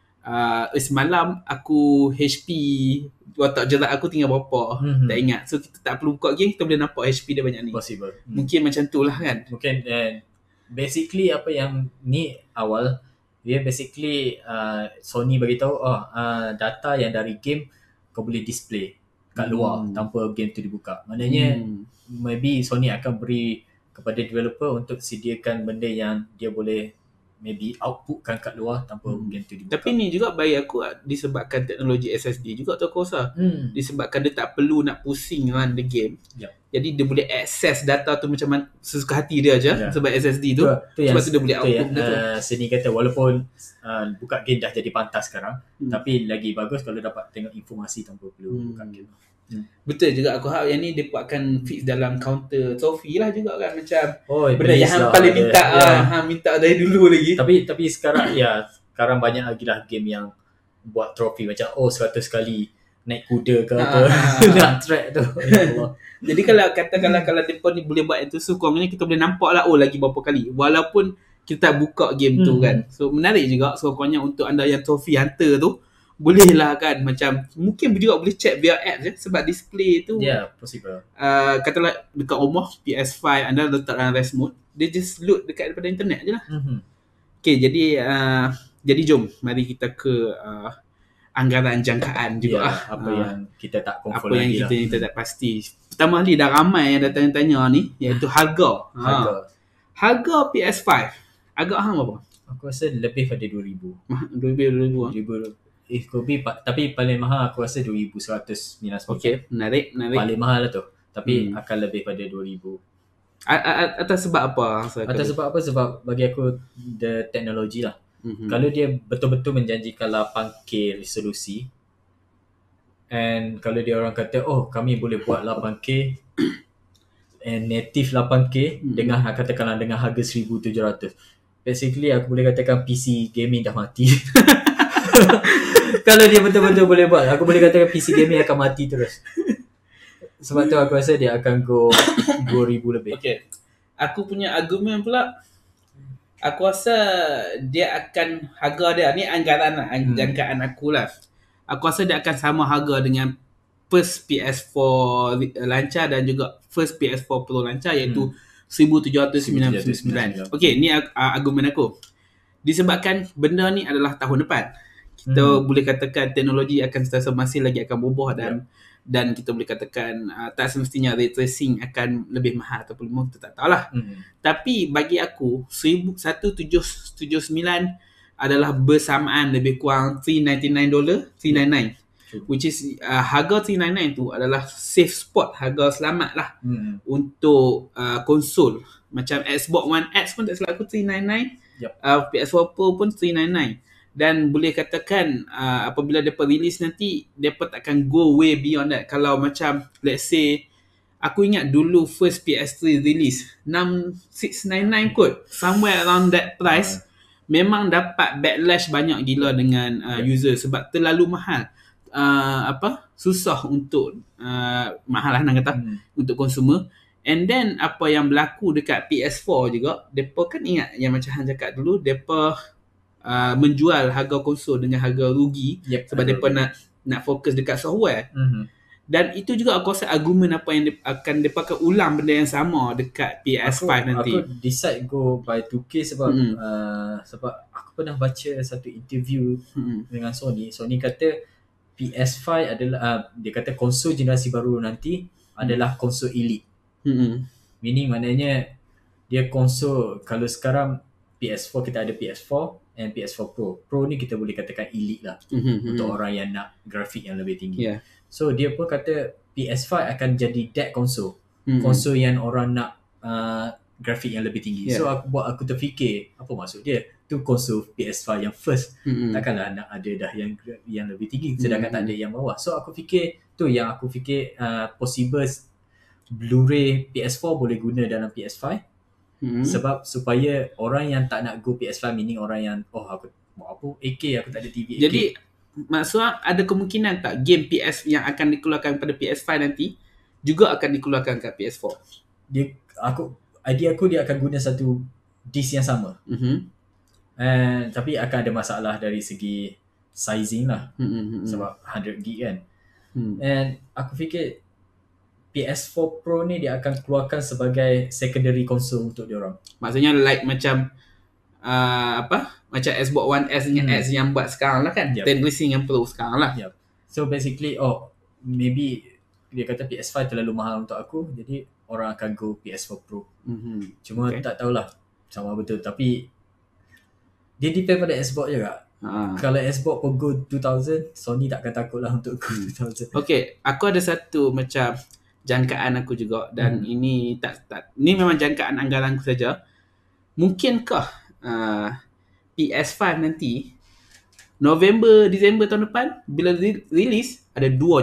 semalam aku HP watak jerat aku tinggal berapa, tak ingat, so kita tak perlu buka game, kita boleh nampak HP dia banyak ni. Possible. Mungkin macam tu lah kan. Mungkin basically apa yang ni awal dia basically Sony bagi tahu data yang dari game kau boleh display kat luar tanpa game tu dibuka. Maknanya maybe Sony akan beri kepada developer untuk sediakan benda yang dia boleh maybe outputkan kat luar tanpa game tu dibuka. Tapi ni juga bagi aku disebabkan teknologi SSD juga tu aku rasa. Disebabkan dia tak perlu nak pusing run the game. Jadi dia boleh access data tu macam sesuka hati dia aja sebab SSD tu. Sebab tu dia boleh output benda tu. Seni kata walaupun buka game dah jadi pantas sekarang, tapi lagi bagus kalau dapat tengok informasi tanpa perlu buka game. Betul juga, aku harap yang ni dia akan fix dalam counter trophy lah juga kan, macam benda please yang lah, paling minta dari dulu lagi. Tapi sekarang sekarang banyak lagi lah game yang buat trophy macam 100 kali naik kuda ke apa nak track tu. Ya Allah. Jadi kalau depa ni boleh buat itu, so kurangnya kita boleh nampak lah lagi berapa kali walaupun kita buka game tu kan. So menarik juga, so kurangnya untuk anda yang trophy hunter tu boleh lah kan, macam mungkin juga boleh check via apps sebab display tu possible. Katalah dekat rumah PS5 anda letak dalam rest mode, dia just load dekat daripada internet je lah. Okay, jadi jom mari kita ke anggaran jangkaan juga apa yang kita tak confirm apa yang lagi kita tak pasti. Pertama ni dah ramai yang datang tanya ni, iaitu harga PS5 agak berapa? Aku rasa lebih pada 2,000. 2,000 tapi paling mahal aku rasa 2,199. Okay, menarik. Paling mahal lah tu. Tapi akan lebih pada 2,000. Atas sebab apa? Sebab bagi aku the teknologi lah. Kalau dia betul-betul menjanjikan 8K resolusi, and kalau dia orang kata kami boleh buat 8K and native 8K dengan katakanlah dengan harga 1,700, basically aku boleh katakan PC gaming dah mati. Kalau dia betul-betul boleh buat, aku boleh katakan PC gaming akan mati terus. Sebab tu aku rasa dia akan go 2,000 lebih. Okay, aku punya argument pula, aku rasa dia akan harga dia ni anggaran lah, jangkaan aku lah. Aku rasa dia akan sama harga dengan first PS4 lancar dan juga first PS4 Pro lancar, iaitu 1,799. Okay, ni argument aku. Disebabkan benda ni adalah tahun depan, kita boleh katakan teknologi akan sentiasa masih lagi akan berubah dan kita boleh katakan tak semestinya ray tracing akan lebih mahal ataupun kita tak tahulah. Tapi bagi aku 1,779 adalah bersamaan lebih kurang $399, which is harga $399 tu adalah safe spot, harga selamat lah untuk konsol. Macam Xbox One X pun tak salah aku $399, PS4 Pro pun $399. Dan boleh katakan apabila mereka release nanti, mereka takkan go way beyond that. Kalau macam let's say, aku ingat dulu first PS3 release $699 kot, somewhere around that price. Memang dapat backlash banyak gila dengan user sebab terlalu mahal. Susah untuk mahal lah nak kata untuk consumer. And then apa yang berlaku dekat PS4 juga, mereka kan ingat yang macam Han cakap dulu, mereka menjual harga konsol dengan harga rugi sebab mereka nak fokus dekat software. Dan itu juga aku rasa argumen apa yang mereka akan ulang benda yang sama dekat PS5 nanti. Aku decide go by 2K sebab sebab aku pernah baca satu interview dengan Sony. Sony kata PS5 adalah dia kata konsol generasi baru nanti adalah konsol elite. Meaning maknanya dia konsol, kalau sekarang PS4 kita ada PS4 and PS4 Pro. Pro ni kita boleh katakan elite lah untuk orang yang nak grafik yang lebih tinggi. So dia pun kata PS5 akan jadi that console. Console yang orang nak grafik yang lebih tinggi. So aku terfikir, apa maksud dia? Tu console PS5 yang first. Takkanlah nak ada dah yang lebih tinggi sedangkan tak ada yang bawah. So aku fikir possible Blu-ray PS4 boleh guna dalam PS5. Sebab supaya orang yang tak nak go PS5, meaning orang yang aku buat apa 8K, aku tak ada TV 8K. Jadi maksudnya ada kemungkinan tak game PS yang akan dikeluarkan pada PS5 nanti juga akan dikeluarkan kat PS4? idea aku dia akan guna satu disk yang sama. And tapi akan ada masalah dari segi sizing lah. Sebab 100 gig kan. And aku fikir PS4 Pro ni dia akan keluarkan sebagai secondary console untuk dia orang. Maksudnya like macam macam Xbox One S dengan X yang buat sekarang lah kan. Tenracing yang Pro sekarang lah. So basically maybe dia kata PS5 terlalu mahal untuk aku, jadi orang akan go PS4 Pro. Cuma tak tahulah sama betul, tapi dia depend pada Xbox juga. Kalau Xbox pun go 2000, Sony takkan takut lah untuk go 2000. Okay, aku ada satu macam jangkaan aku juga, dan ini ni memang jangkaan anggaran aku saja. Mungkinkah PS5 nanti November, Disember tahun depan bila release ada dua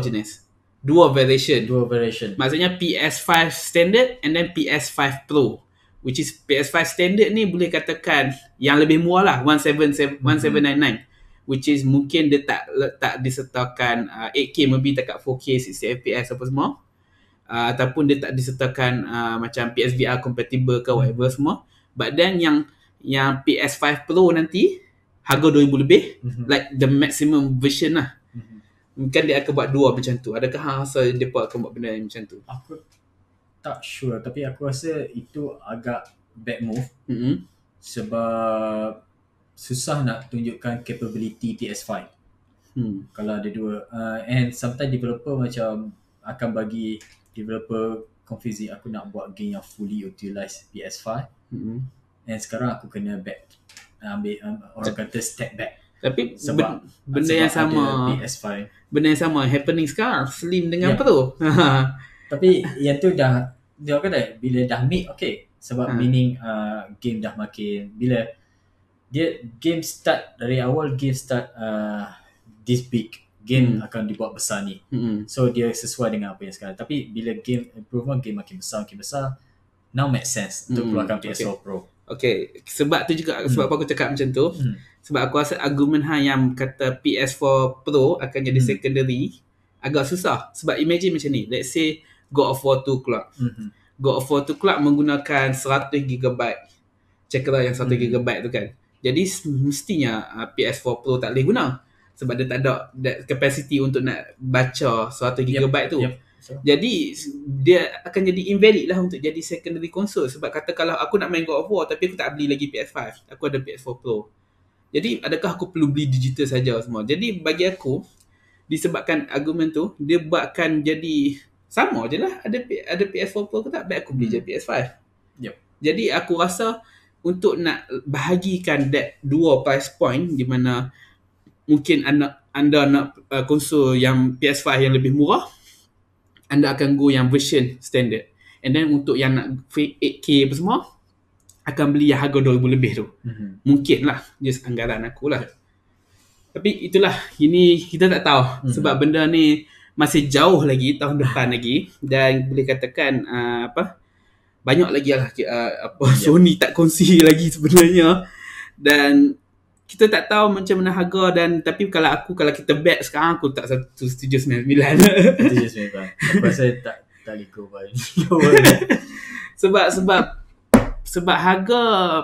version. Maksudnya PS5 standard and then PS5 Pro, which is PS5 standard ni boleh katakan yang lebih murah lah, 1799, which is mungkin dia tak disertakan 8K, maybe dekat 4K 60 fps apa semua, ataupun dia tak disertakan macam PSVR compatible ke whatever semua. But then yang PS5 Pro nanti harga 2000 lebih, like the maximum version lah. Mungkin dia akan buat dua macam tu. Adakah hang rasa mereka akan buat benda yang macam tu? Aku tak sure, tapi aku rasa itu agak bad move. Sebab susah nak tunjukkan capability PS5 kalau ada dua. And sometimes developer macam akan bagi developer confusing, aku nak buat game yang fully utilize PS5 and sekarang aku kena ambil orang kata step back. Tapi benda yang sama PS5. Benda yang sama happening sekarang, Slim dengan Pro. Tapi yang tu dah dia kata bila dah mid okay, sebab meaning game dah makin, bila dia game start dari awal, game start this big game akan dibuat besar ni. So dia sesuai dengan apa yang sekarang. Tapi bila game improvement, game makin besar, now make sense untuk keluarkan PS4 Pro. Okay, sebab tu juga sebab apa aku cakap macam tu. Sebab aku rasa argument yang kata PS4 Pro akan jadi secondary agak susah. Sebab imagine macam ni, let's say God of War 2 keluar. God of War 2 keluar menggunakan 100GB. Cakap yang 100GB tu kan. Jadi mestinya PS4 Pro tak boleh guna. Sebab dia tak ada capacity untuk nak baca 100GB tu. Jadi dia akan jadi invalid lah untuk jadi secondary console. Sebab kata kalau aku nak main God of War tapi aku tak beli lagi PS5, aku ada PS4 Pro. Jadi adakah aku perlu beli digital saja semua? Jadi bagi aku, disebabkan argument tu, dia buatkan jadi sama je lah. Ada PS4 Pro ke tak? Baik aku beli je PS5. Jadi aku rasa untuk nak bahagikan that dua price point, di mana mungkin anda nak konsol yang PS5 yang lebih murah, anda akan go yang version standard. And then untuk yang nak 8K apa semua, akan beli yang harga 2000 lebih tu. Mungkin lah, just anggaran aku lah. Tapi itulah, ini kita tak tahu. Sebab benda ni masih jauh lagi, tahun depan lagi. Dan boleh katakan banyak lagi lah Sony tak kongsi lagi sebenarnya. Dan kita tak tahu macam mana harga. Dan tapi kalau kita bet sekarang, aku tak 799. 799. Aku rasa tak liku pun. Sebab harga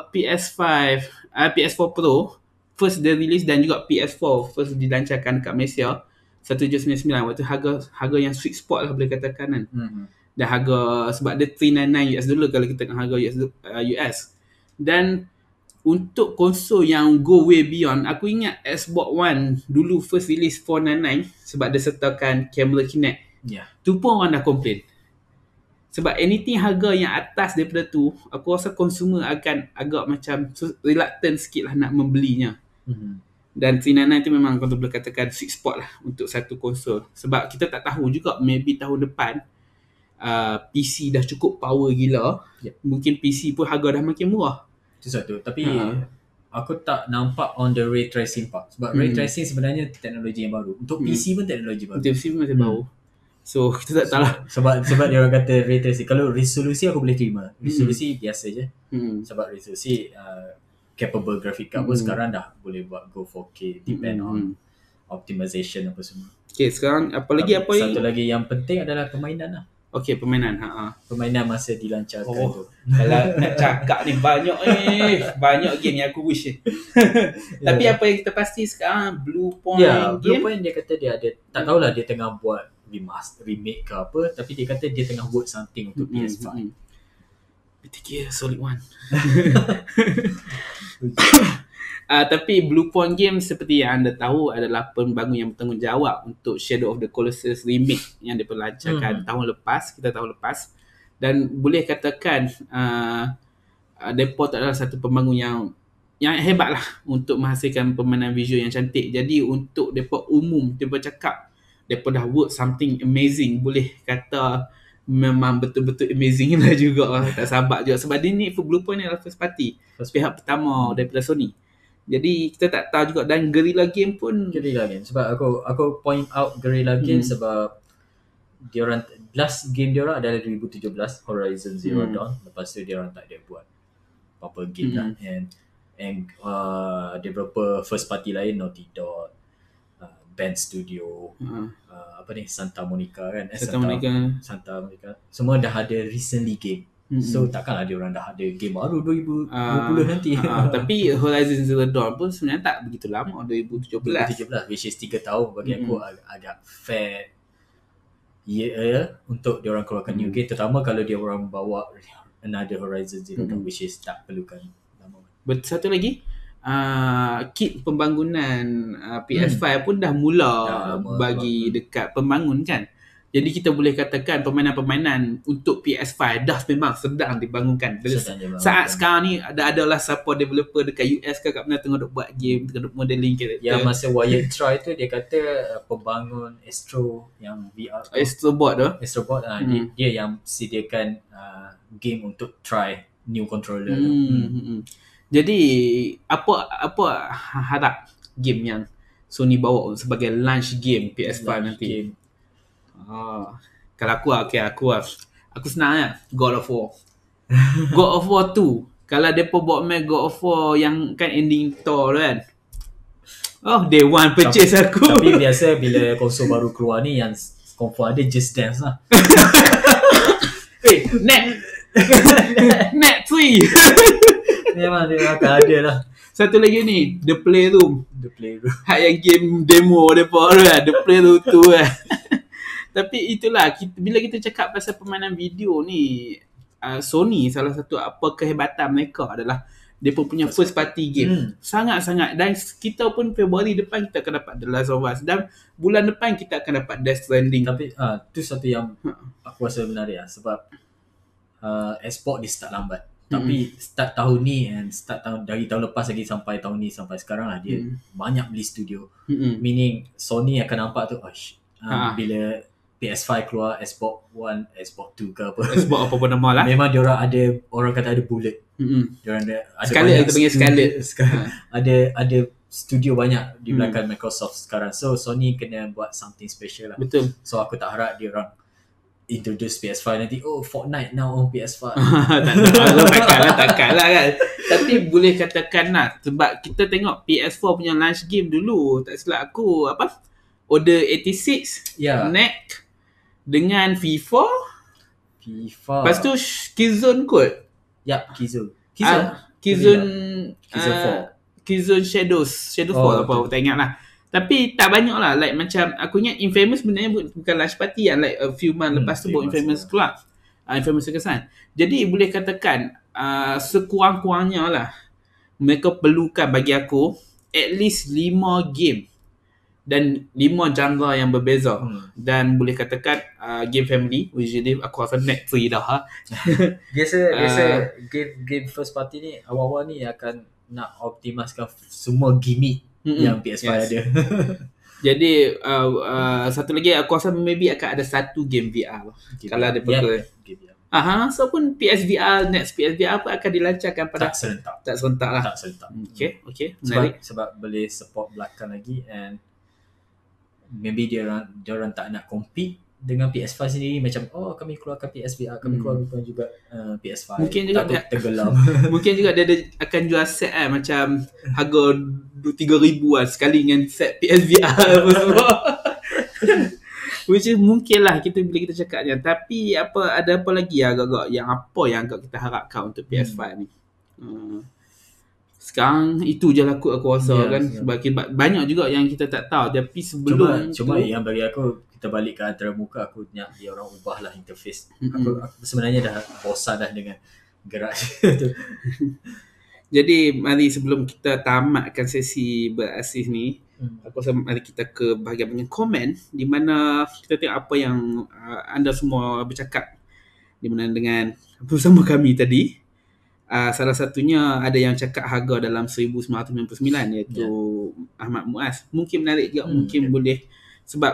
PS4 Pro first dia release dan juga PS4 first dilancarkan kat Malaysia 199, waktu harga yang sweet spot lah boleh katakan kan. Dan harga sebab dia $399 kalau kita tengok harga US. Dan untuk konsol yang go way beyond, aku ingat Xbox One dulu first release $499 sebab dia sertakan camera Kinect. Tu pun orang dah komplain. Sebab anything harga yang atas daripada tu, aku rasa consumer akan agak macam reluctant sikit lah nak membelinya. Dan $399 tu memang kau boleh katakan sweet spot lah untuk satu konsol. Sebab kita tak tahu juga, maybe tahun depan PC dah cukup power gila. Mungkin PC pun harga dah makin murah. Itu satu. Tapi aku tak nampak on the ray tracing part. Sebab ray tracing sebenarnya teknologi yang baru. Untuk PC pun teknologi baru. Untuk PC pun masih baru. So kita tak tahu lah. Sebab dia orang kata ray tracing. Kalau resolusi aku boleh terima. Resolusi biasa je. Sebab resolusi capable graphic card pun sekarang dah boleh buat go 4K. Depend on optimization apa semua. Okay, sekarang apa lagi satu lagi yang penting adalah permainan lah. Okey, permainan. Permainan masa dilancarkan tu. Kalau nak cakap ni banyak game yang aku wish. Tapi apa yang kita pasti sekarang Blue Point Blue game. Point dia kata dia ada, tak tahulah dia tengah buat remake ke apa, tapi dia kata dia tengah work something untuk PS5. Metal Gear Solid 1. Tapi Blue Point Game seperti yang anda tahu adalah pembangun yang bertanggungjawab untuk Shadow of the Colossus remake yang diperlancarkan tahun lepas, dan boleh katakan mereka adalah satu pembangun yang hebat lah untuk menghasilkan permainan visual yang cantik. Jadi untuk mereka umum, mereka cakap mereka dah work something amazing, boleh kata memang betul-betul amazing lah juga lah. Tak sabar juga sebab dia ni Blue Point ni adalah first party, pihak pertama daripada Sony. Jadi kita tak tahu juga. Dan Guerrilla Game pun sebab aku point out Guerrilla Game sebab diorang last game diorang adalah 2017 Horizon Zero Dawn. Lepas tu diorang tak ada buat apa-apa game lah. And developer first party lain Naughty Dog, Band Studio, Santa Monica kan, Santa Monica semua dah ada recently game. So takkanlah dia orang dah ada game baru 2020 nanti. Tapi Horizon Zero Dawn pun sebenarnya tak begitu lama, 2017 which is 3 tahun bagi aku agak fair untuk dia orang keluarkan new game, terutama kalau dia orang bawa another Horizon Zero Dawn, which is tak perlukan lama. Satu lagi kit pembangunan PS5 pun dah mula bagi dekat pembangun kan. Jadi kita boleh katakan permainan-permainan untuk PS5 dah memang sedang dibangunkan. Saat sekarang ni adalah siapa developer dekat US ke kat mana tengah duk buat game, tengah duk modeling karakter. Yang masa Wired try tu dia kata pembangun Astro yang VR tu, Astrobot tu. Dia yang sediakan game untuk try new controller tu. Jadi apa harap game yang Sony bawa sebagai launch game PS5 nanti? Kalau aku senang kan, God of War. God of War 2. Kalau mereka buat main God of War yang kan ending Thor kan, day one purchase aku. Tapi biasa bila konsol baru keluar ni yang confirm ada Just Dance lah. Net 3. Memang dia akan ada lah. Satu lagi ni, The Playroom. Hak yang game demo mereka kan, The Playroom tu kan. Tapi itulah, bila kita cakap pasal permainan video ni, Sony salah satu apa kehebatan mereka adalah dia pun punya first party game. Sangat-sangat. Dan kita pun Februari depan kita akan dapat The Last of Us. Dan bulan depan kita akan dapat Death Stranding. Tapi tu satu yang aku rasa menarik lah. Sebab export dia start lambat. Tapi start tahun ni and start dari tahun lepas lagi sampai tahun ni sampai sekarang lah dia banyak beli studio. Meaning Sony akan nampak tu bila PS5 keluar, Xbox One, Xbox 2 ke apa. Xbox apa pun nama lah. Memang diorang ada, orang kata ada bullet. Diorang ada Scarlet, kita panggil Scarlet. Ada studio banyak di belakang Microsoft sekarang. So Sony kena buat something special lah. Betul. So aku tak harap diorang introduce PS5 nanti, Fortnite now on PS5. Takkan lah kan. Tapi boleh katakan lah, sebab kita tengok PS4 punya launch game dulu, tak silap aku, Order 86, NEC dengan FIFA. Lepas tu Killzone kot. Killzone Shadows 4 apa tak ingat lah. Tapi tak banyak lah. Like macam aku ingat Infamous sebenarnya bukan launch party yang like a few months lepas tu baru Infamous keluar. Infamous kesan. Jadi boleh katakan sekurang-kurangnya lah mereka perlukan bagi aku at least 5 game dan 5 genre yang berbeza. Dan boleh katakan game family, usually aku rasa net free dah. Biasa game first party ni awal-awal ni akan nak optimaskan semua gimmick yang PS5 ada. Jadi satu lagi aku rasa maybe akan ada satu game VR kalau ada perkara. So pun PSVR, next PSVR pun akan dilancarkan pada tak serentak lah. Okay. Sebab boleh support belakang lagi, and maybe dia orang tak nak compete dengan PS5 sendiri, macam kami keluarkan PSVR, kami keluarkan juga PS5. Mungkin juga tenggelam. Mungkin juga dia akan jual set macam harga 3,000 sekali dengan set PSVR apa semua. Which is mungkin lah kita bila kita cakap je. Tapi ada apa lagi agak-agak yang agak kita harapkan untuk PS5 ni. Sekarang itu je lah aku rasa kan. Sebab banyak juga yang kita tak tahu. Tapi sebelum cuma yang bagi aku, kita balik ke antara muka, aku nak dia orang ubah lah interface. Aku sebenarnya dah bosan dah dengan gerak tu. Jadi mari sebelum kita tamatkan sesi berasis ni, aku rasa mari kita ke bahagian komen, di mana kita tengok apa yang anda semua bercakap di mana dengan bersama kami tadi. Salah satunya ada yang cakap harga dalam 1999 iaitu Ahmad Muaz. Mungkin menarik juga, mungkin boleh sebab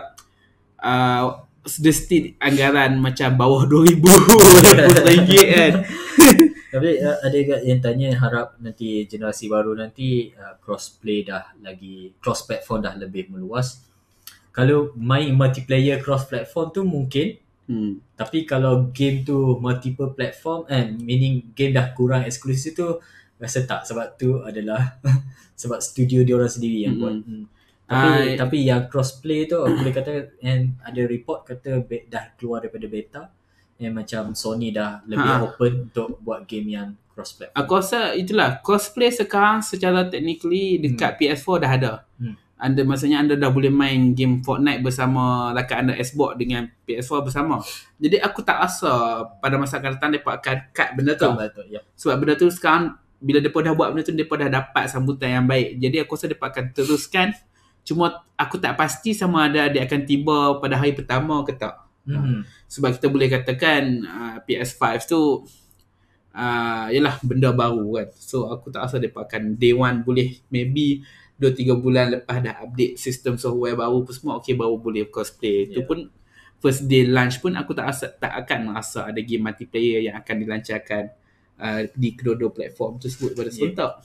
sedikit anggaran macam bawah 2,000 ringgit kan. Tapi ada juga yang tanya, harap nanti generasi baru nanti cross platform dah lebih meluas. Kalau main multiplayer cross platform tu mungkin, tapi kalau game tu multiple platform, meaning game dah kurang eksklusif tu, rasa tak, sebab tu adalah sebab studio diorang sendiri yang buat. Tapi yang crossplay tu aku boleh kata, and ada report kata dah keluar daripada beta, yang macam Sony dah lebih open untuk buat game yang cross platform. Aku rasa itulah crossplay sekarang secara technically dekat PS4 dah ada. Maksudnya anda dah boleh main game Fortnite bersama rakan anda Xbox dengan PS4 bersama. Jadi aku tak rasa pada masa akan datang mereka akan cut benda tu. Sebab benda tu sekarang bila mereka dah buat benda tu, mereka dah dapat sambutan yang baik. Jadi aku rasa mereka akan teruskan. Cuma aku tak pasti sama ada dia akan tiba pada hari pertama ke tak. Sebab kita boleh katakan PS5 tu yalah benda baru kan. So aku tak rasa mereka akan day one boleh, maybe 2-3 bulan lepas dah update sistem software baru pun semua, baru boleh crossplay. Itu pun first day launch pun aku tak akan merasa ada game multiplayer yang akan dilancarkan di kedua-dua platform tersebut pada serentak.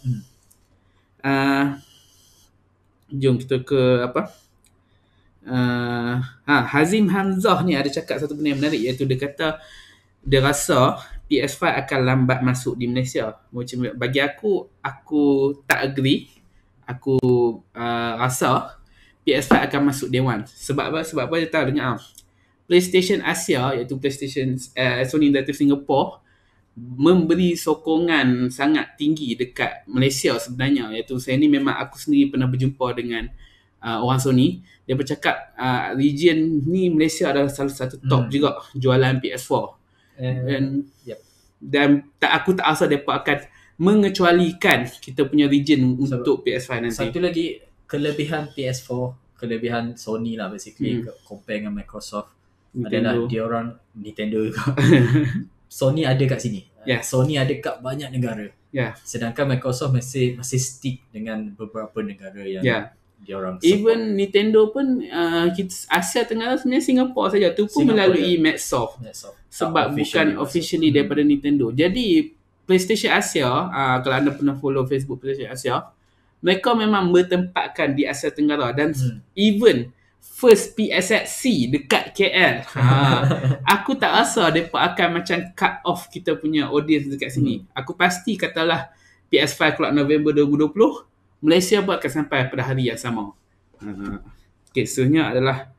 Jom kita ke Hazim Hamzah ni ada cakap satu benda yang menarik, iaitu dia kata dia rasa PS5 akan lambat masuk di Malaysia. Macam bagi aku tak agree. Aku rasa PS5 akan masuk day one. Sebab apa dia tahu dengar PlayStation Asia, iaitu PlayStation Sony Interactive Singapore, memberi sokongan sangat tinggi dekat Malaysia sebenarnya. Iaitu saya ni memang aku sendiri pernah berjumpa dengan orang Sony. Dia bercakap region ni Malaysia adalah salah satu top juga jualan PS4. Dan aku tak rasa mereka akan mengecualikan kita punya region untuk PS5 nanti. Satu lagi kelebihan PS4, kelebihan Sony lah basically, compare dengan Microsoft, Nintendo. Adalah diorang Nintendo juga. Sony ada kat sini. Sony ada kat banyak negara. Sedangkan Microsoft masih stick dengan beberapa negara yang diorang support. Even Nintendo pun Asia Tenggara sebenarnya Singapura saja. Tu pun melalui Microsoft. Sebab bukan officially daripada Nintendo. Jadi PlayStation Asia, kalau anda pernah follow Facebook PlayStation Asia, mereka memang bertempatkan di Asia Tenggara. Dan even first PSXC dekat KL, aku tak rasa mereka akan macam cut off kita punya audience dekat sini. Aku pasti katalah PS5 keluar November 2020, Malaysia pun akan sampai pada hari yang sama. Kesnya adalah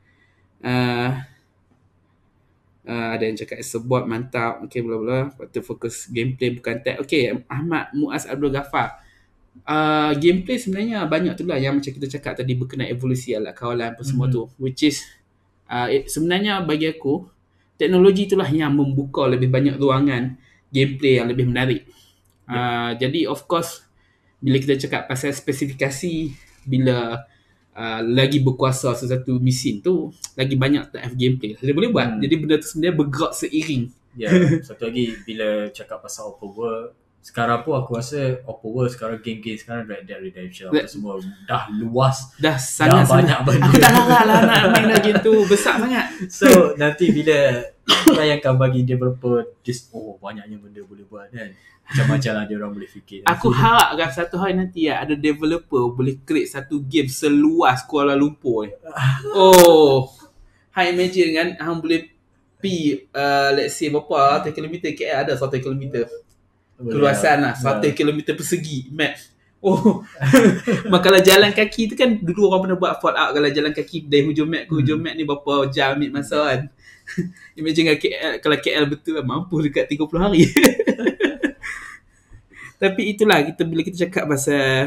ada yang cakap support mantap, bla-bla, waktu fokus gameplay bukan tech. Ahmad Muaz Abdul Ghaffar, gameplay sebenarnya banyak tu lah yang macam kita cakap tadi, berkenaan evolusi alat kawalan apa semua tu, which is sebenarnya bagi aku teknologi itulah yang membuka lebih banyak ruangan gameplay yang lebih menarik. Jadi of course bila kita cakap pasal spesifikasi, bila lagi berkuasa sesuatu mesin tu, lagi banyak type of gameplay dia boleh buat. Jadi benda tu sebenarnya bergerak seiring. Satu lagi bila cakap pasal open world, sekarang pun aku rasa open world sekarang, game-game sekarang Red Dead Redemption apa semua dah luas, dah sangat banyak benda. Aku tak larang lah nak main lagi tu, besar sangat. So nanti bila bayangkan bagi developer banyaknya benda boleh buat kan, macam-macam lah dia orang boleh fikir. Aku harapkan satu hari nanti ada developer boleh create satu game seluas Kuala Lumpur. Imagine kan, hang boleh pi let's say berapa 1 km KL ada 1 km keluasan lah, 1 km persegi map. Oh, kalau jalan kaki tu kan dulu orang pernah buat Fallout, kalau jalan kaki dari hujung map ke hujung map ni berapa jam ambil masa kan. Imagine kalau KL betul lah, mampu dekat 30 hari. Tapi itulah bila kita cakap pasal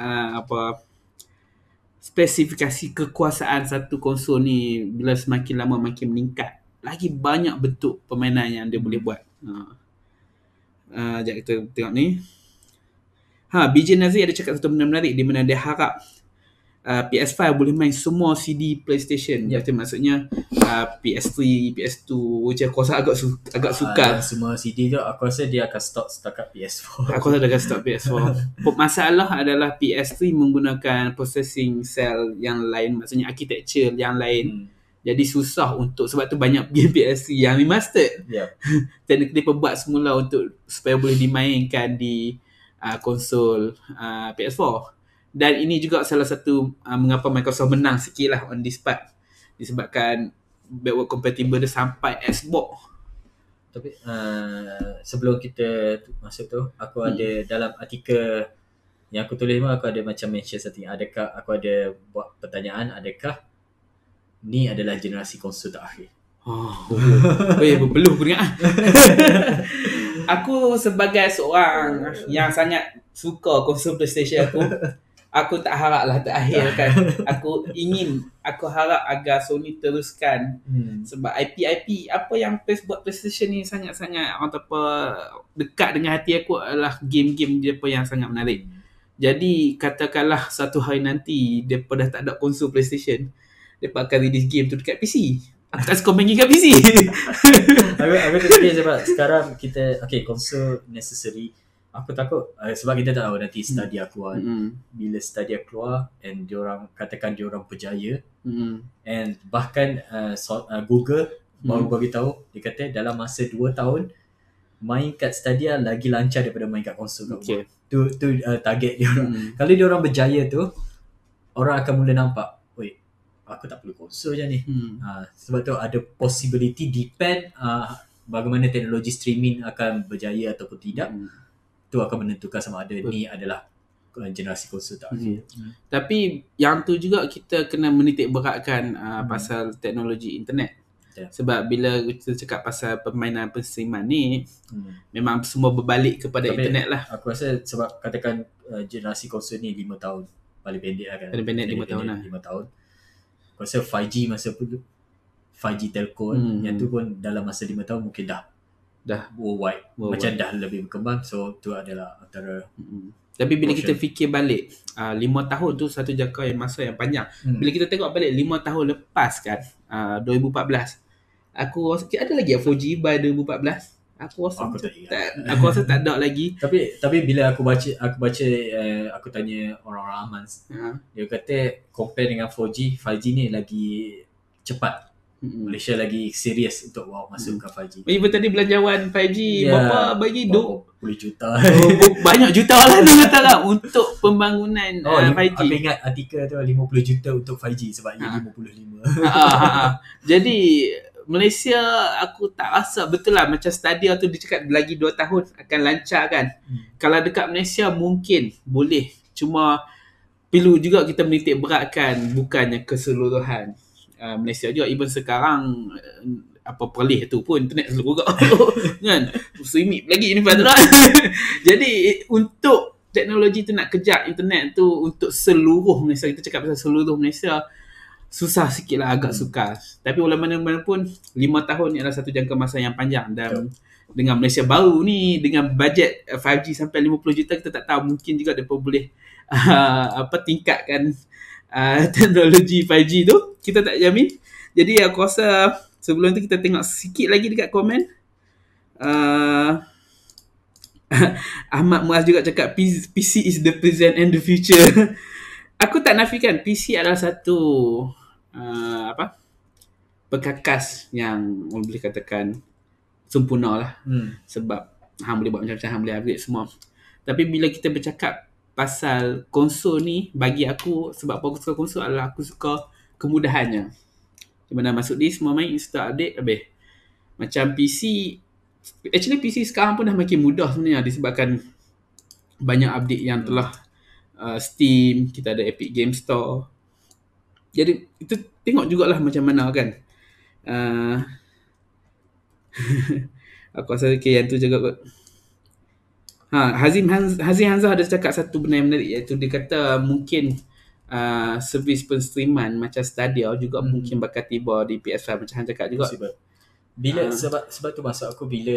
spesifikasi kekuasaan satu konsol ni, bila semakin lama makin meningkat, lagi banyak bentuk permainan yang dia boleh buat. Sekejap kita tengok ni. BJ Nazir ada cakap satu benda menarik, di mana dia harap PS5 boleh main semua CD PlayStation. Maksudnya PS3, PS2, macam aku rasa agak sukar. Semua CD tu aku rasa dia akan stop setakat PS4. Aku rasa dia akan stop PS4. Masalah adalah PS3 menggunakan processing cell yang lain, maksudnya architecture yang lain. Jadi susah untuk, sebab tu banyak game PS3 yang remastered. Technically buat semula supaya boleh dimainkan di konsol PS4. Dan ini juga salah satu mengapa Microsoft menang sikit lah on this part, disebabkan backward compatible dia sampai Xbox. Tapi sebelum kita masuk tu, aku ada dalam artikel yang aku tulis pun, aku ada macam mention something. Adakah aku ada buat pertanyaan, adakah ni adalah generasi konsol terakhir? Berpeluh aku dengar. Aku sebagai seorang yang sangat suka konsol PlayStation aku tak harap lah terakhir kan. Aku harap agar Sony teruskan. Sebab IP apa yang buat PlayStation ni sangat-sangat dekat dengan hati aku adalah game-game dia yang sangat menarik. Jadi katakanlah satu hari nanti depa dah tak ada konsol PlayStation, depa akan release game tu dekat PC. Aku tak suka main game kat PC. Aku fikir sebab sekarang kita konsol necessary. Aku takut sebab kita tak tahu nanti Stadia keluar. Bila Stadia keluar and diorang katakan diorang berjaya, and bahkan Google baru bagi tahu, dia kata dalam masa 2 tahun main kat Stadia lagi lancar daripada main kat konsol kat rumah. Tu target diorang. Kalau diorang berjaya tu, orang akan mula nampak, aku tak perlu konsol je ni. Sebab tu ada possibility, depend bagaimana teknologi streaming akan berjaya ataupun tidak. Tu akan menentukan sama ada ni adalah generasi konsol terakhir. Tapi yang tu juga kita kena menitik beratkan pasal teknologi internet. Sebab bila kita cakap pasal permainan penstreaman ni, memang semua berbalik kepada internet lah. Aku rasa sebab katakan generasi konsol ni 5 tahun paling pendek lah kan. Paling pendek 5 tahun lah. 5 tahun. Aku rasa 5G masa 5G telco yang tu pun dalam masa 5 tahun mungkin dah worldwide. Macam dah lebih berkembang. So tu adalah antara tapi bila kita fikir balik 5 tahun tu satu jangka yang masa yang panjang. Bila kita tengok balik 5 tahun lepas kan, 2014, aku rasa ada lagi 4G by 2014. Aku rasa tak ada lagi. Tapi bila aku baca aku tanya orang-orang aman, dia kata compare dengan 4G, 5G ni lagi cepat. Malaysia lagi serius untuk masuk ke 5G. Even tadi belanjawan 5G berapa bagi 20 juta. Banyak juta lah dia kata lah untuk pembangunan 5G. Aku ingat artikel tu 50 juta untuk 5G sebab ia 55. Jadi Malaysia aku tak rasa betul lah, macam Stadia tu dia cakap lagi 2 tahun akan lancar kan. Kalau dekat Malaysia mungkin boleh, cuma perlu juga kita menitik beratkan bukannya keseluruhan Malaysia juga. Even sekarang Perlis tu pun internet seluruh kan, streaming lagi ni patut. Jadi untuk teknologi tu nak kejar internet tu untuk seluruh Malaysia, kita cakap pasal seluruh Malaysia, susah sikit lah, agak sukar. Tapi walau mana-mana pun 5 tahun ni adalah satu jangka masa yang panjang. Dan dengan Malaysia baru ni, dengan bajet 5G sampai 50 juta, kita tak tahu, mungkin juga mereka boleh tingkatkan teknologi 5G tu. Kita tak jamin. Jadi aku rasa sebelum tu kita tengok sikit lagi dekat komen. Ahmad Muaz juga cakap PC is the present and the future. Aku tak nafikan PC adalah satu perkakas yang boleh katakan sempurna lah. Sebab hang boleh buat macam-macam, hang boleh upgrade semua. Tapi bila kita bercakap pasal konsol ni, bagi aku, sebab aku suka konsol adalah aku suka kemudahannya. Di mana masuk disk, semua main, install, update, habis. Macam PC sekarang pun dah makin mudah sebenarnya disebabkan banyak update yang telah Steam, kita ada Epic Game Store. Jadi itu tengok jugalah macam mana kan. Aku rasa yang tu juga kot. Hazim Hamzah ada cakap satu benda yang menarik, iaitu dia kata mungkin servis penstreaman macam Stadia juga mungkin bakal tiba di PS5 macam Han cakap juga. Bila sebab tu maksud aku bila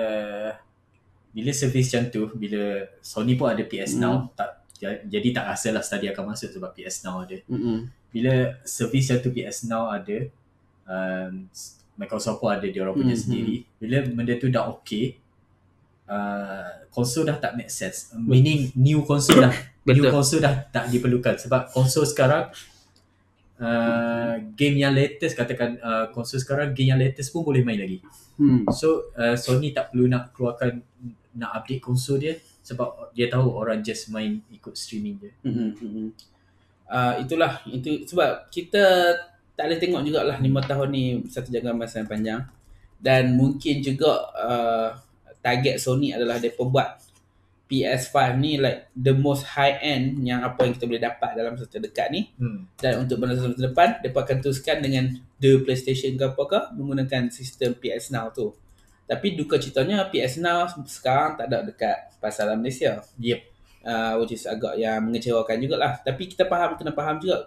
servis macam tu, bila Sony pun ada PS Now, jadi tak rasa lah Stadia akan masuk sebab PS Now ada. Bila servis macam tu PS Now ada, Microsoft pun ada dia orang punya sendiri. Bila benda tu dah okay, konsol dah tak make sense. Meaning new konsol dah tak diperlukan sebab konsol sekarang game yang latest, katakan konsol sekarang game yang latest pun boleh main lagi. So Sony tak perlu nak keluarkan, nak update konsol dia sebab dia tahu orang just main ikut streaming je. Itulah itu sebab kita tak boleh tengok jugalah 5 tahun ni satu jangka masa yang panjang, dan mungkin juga target Sony adalah mereka buat PS5 ni like the most high end yang apa yang kita boleh dapat dalam masa terdekat ni. Dan untuk masa depan mereka akan teruskan dengan the PlayStation ke apakah menggunakan sistem PS Now tu. Tapi duka citanya PS Now sekarang tak ada dekat pasaran Malaysia. Which is agak yang mengecewakan jugalah. Tapi kita kena faham juga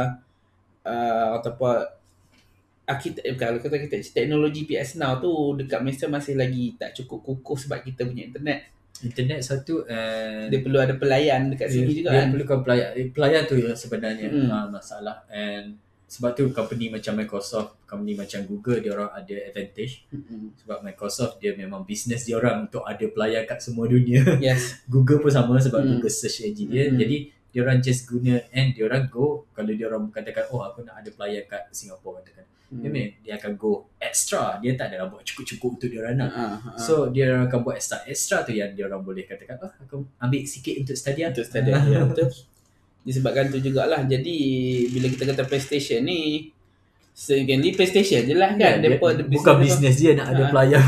teknologi PS Now tu dekat Malaysia masih lagi tak cukup kukuh sebab kita punya internet satu, dia perlu ada pelayan dekat sini juga dia perlukan pelayan tu yang sebenarnya masalah. And sebab tu company macam Microsoft, company macam Google, dia orang ada advantage sebab Microsoft dia memang business dia orang untuk ada pelayan kat semua dunia. Google pun sama sebab Google search engine dia. Jadi dia orang just guna, and dia orang go, kalau dia orang katakan aku nak ada pelayan kat Singapore katakan, dia akan go extra. Dia tak ada buat cukup-cukup untuk dia orang nak. So dia orang akan buat extra tu yang dia orang boleh katakan aku ambil sikit untuk Stadia. Ya, betul. Disebabkan tu jugalah. Jadi bila kita kata PlayStation ni, secondly PlayStation je lah kan. Bukan bisnes dia nak ada pelayan.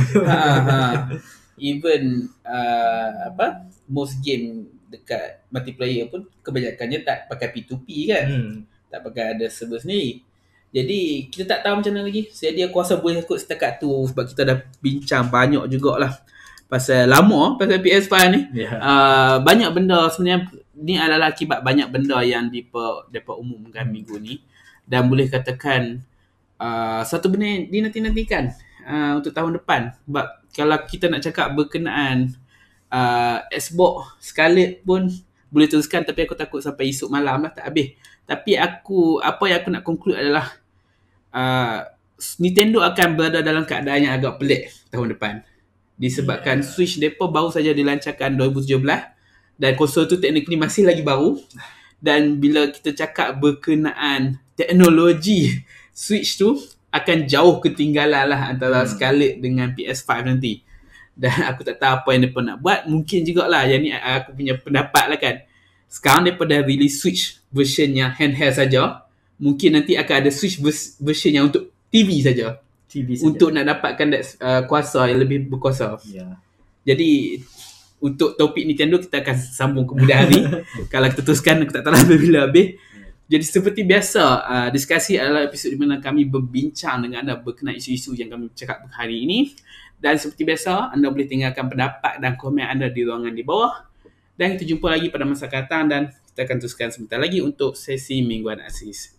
Even most game dekat multiplayer pun kebanyakannya tak pakai P2P kan. Tak pakai ada server sendiri. Jadi kita tak tahu macam mana lagi. Dia kuasa boleh ikut setakat tu sebab kita dah bincang banyak jugalah pasal PS5 ni. Banyak benda sebenarnya ni adalah akibat banyak benda yang depa umumkan minggu ni, dan boleh katakan satu benda yang dinanti-nantikan untuk tahun depan. Sebab kalau kita nak cakap berkenaan Xbox Scarlett pun boleh teruskan, tapi aku takut sampai esok malam lah tak habis. Tapi apa yang aku nak conclude adalah Nintendo akan berada dalam keadaan yang agak pelik tahun depan, disebabkan Switch mereka baru saja dilancarkan 2017 dan konsol tu technically masih lagi baru. Dan bila kita cakap berkenaan teknologi, Switch tu akan jauh ketinggalan lah antara Scarlett dengan PS5 nanti. Dan aku tak tahu apa yang mereka nak buat. Mungkin jugalah, yang ni aku punya pendapat lah kan, sekarang mereka dah release Switch version yang handheld saja. Mungkin nanti akan ada Switch version yang untuk TV saja. Untuk nak dapatkan kuasa yang lebih berkuasa. Jadi untuk topik Nintendo kita akan sambung kemudian hari. Kalau kita teruskan, aku tak tahu bila habis. Jadi seperti biasa, diskusi adalah episod di mana kami berbincang dengan anda berkenaan isu-isu yang kami cakap hari ini. Dan seperti biasa, anda boleh tinggalkan pendapat dan komen anda di ruangan di bawah. Dan kita jumpa lagi pada masa akan datang, dan kita akan teruskan sebentar lagi untuk sesi Mingguan Aziz.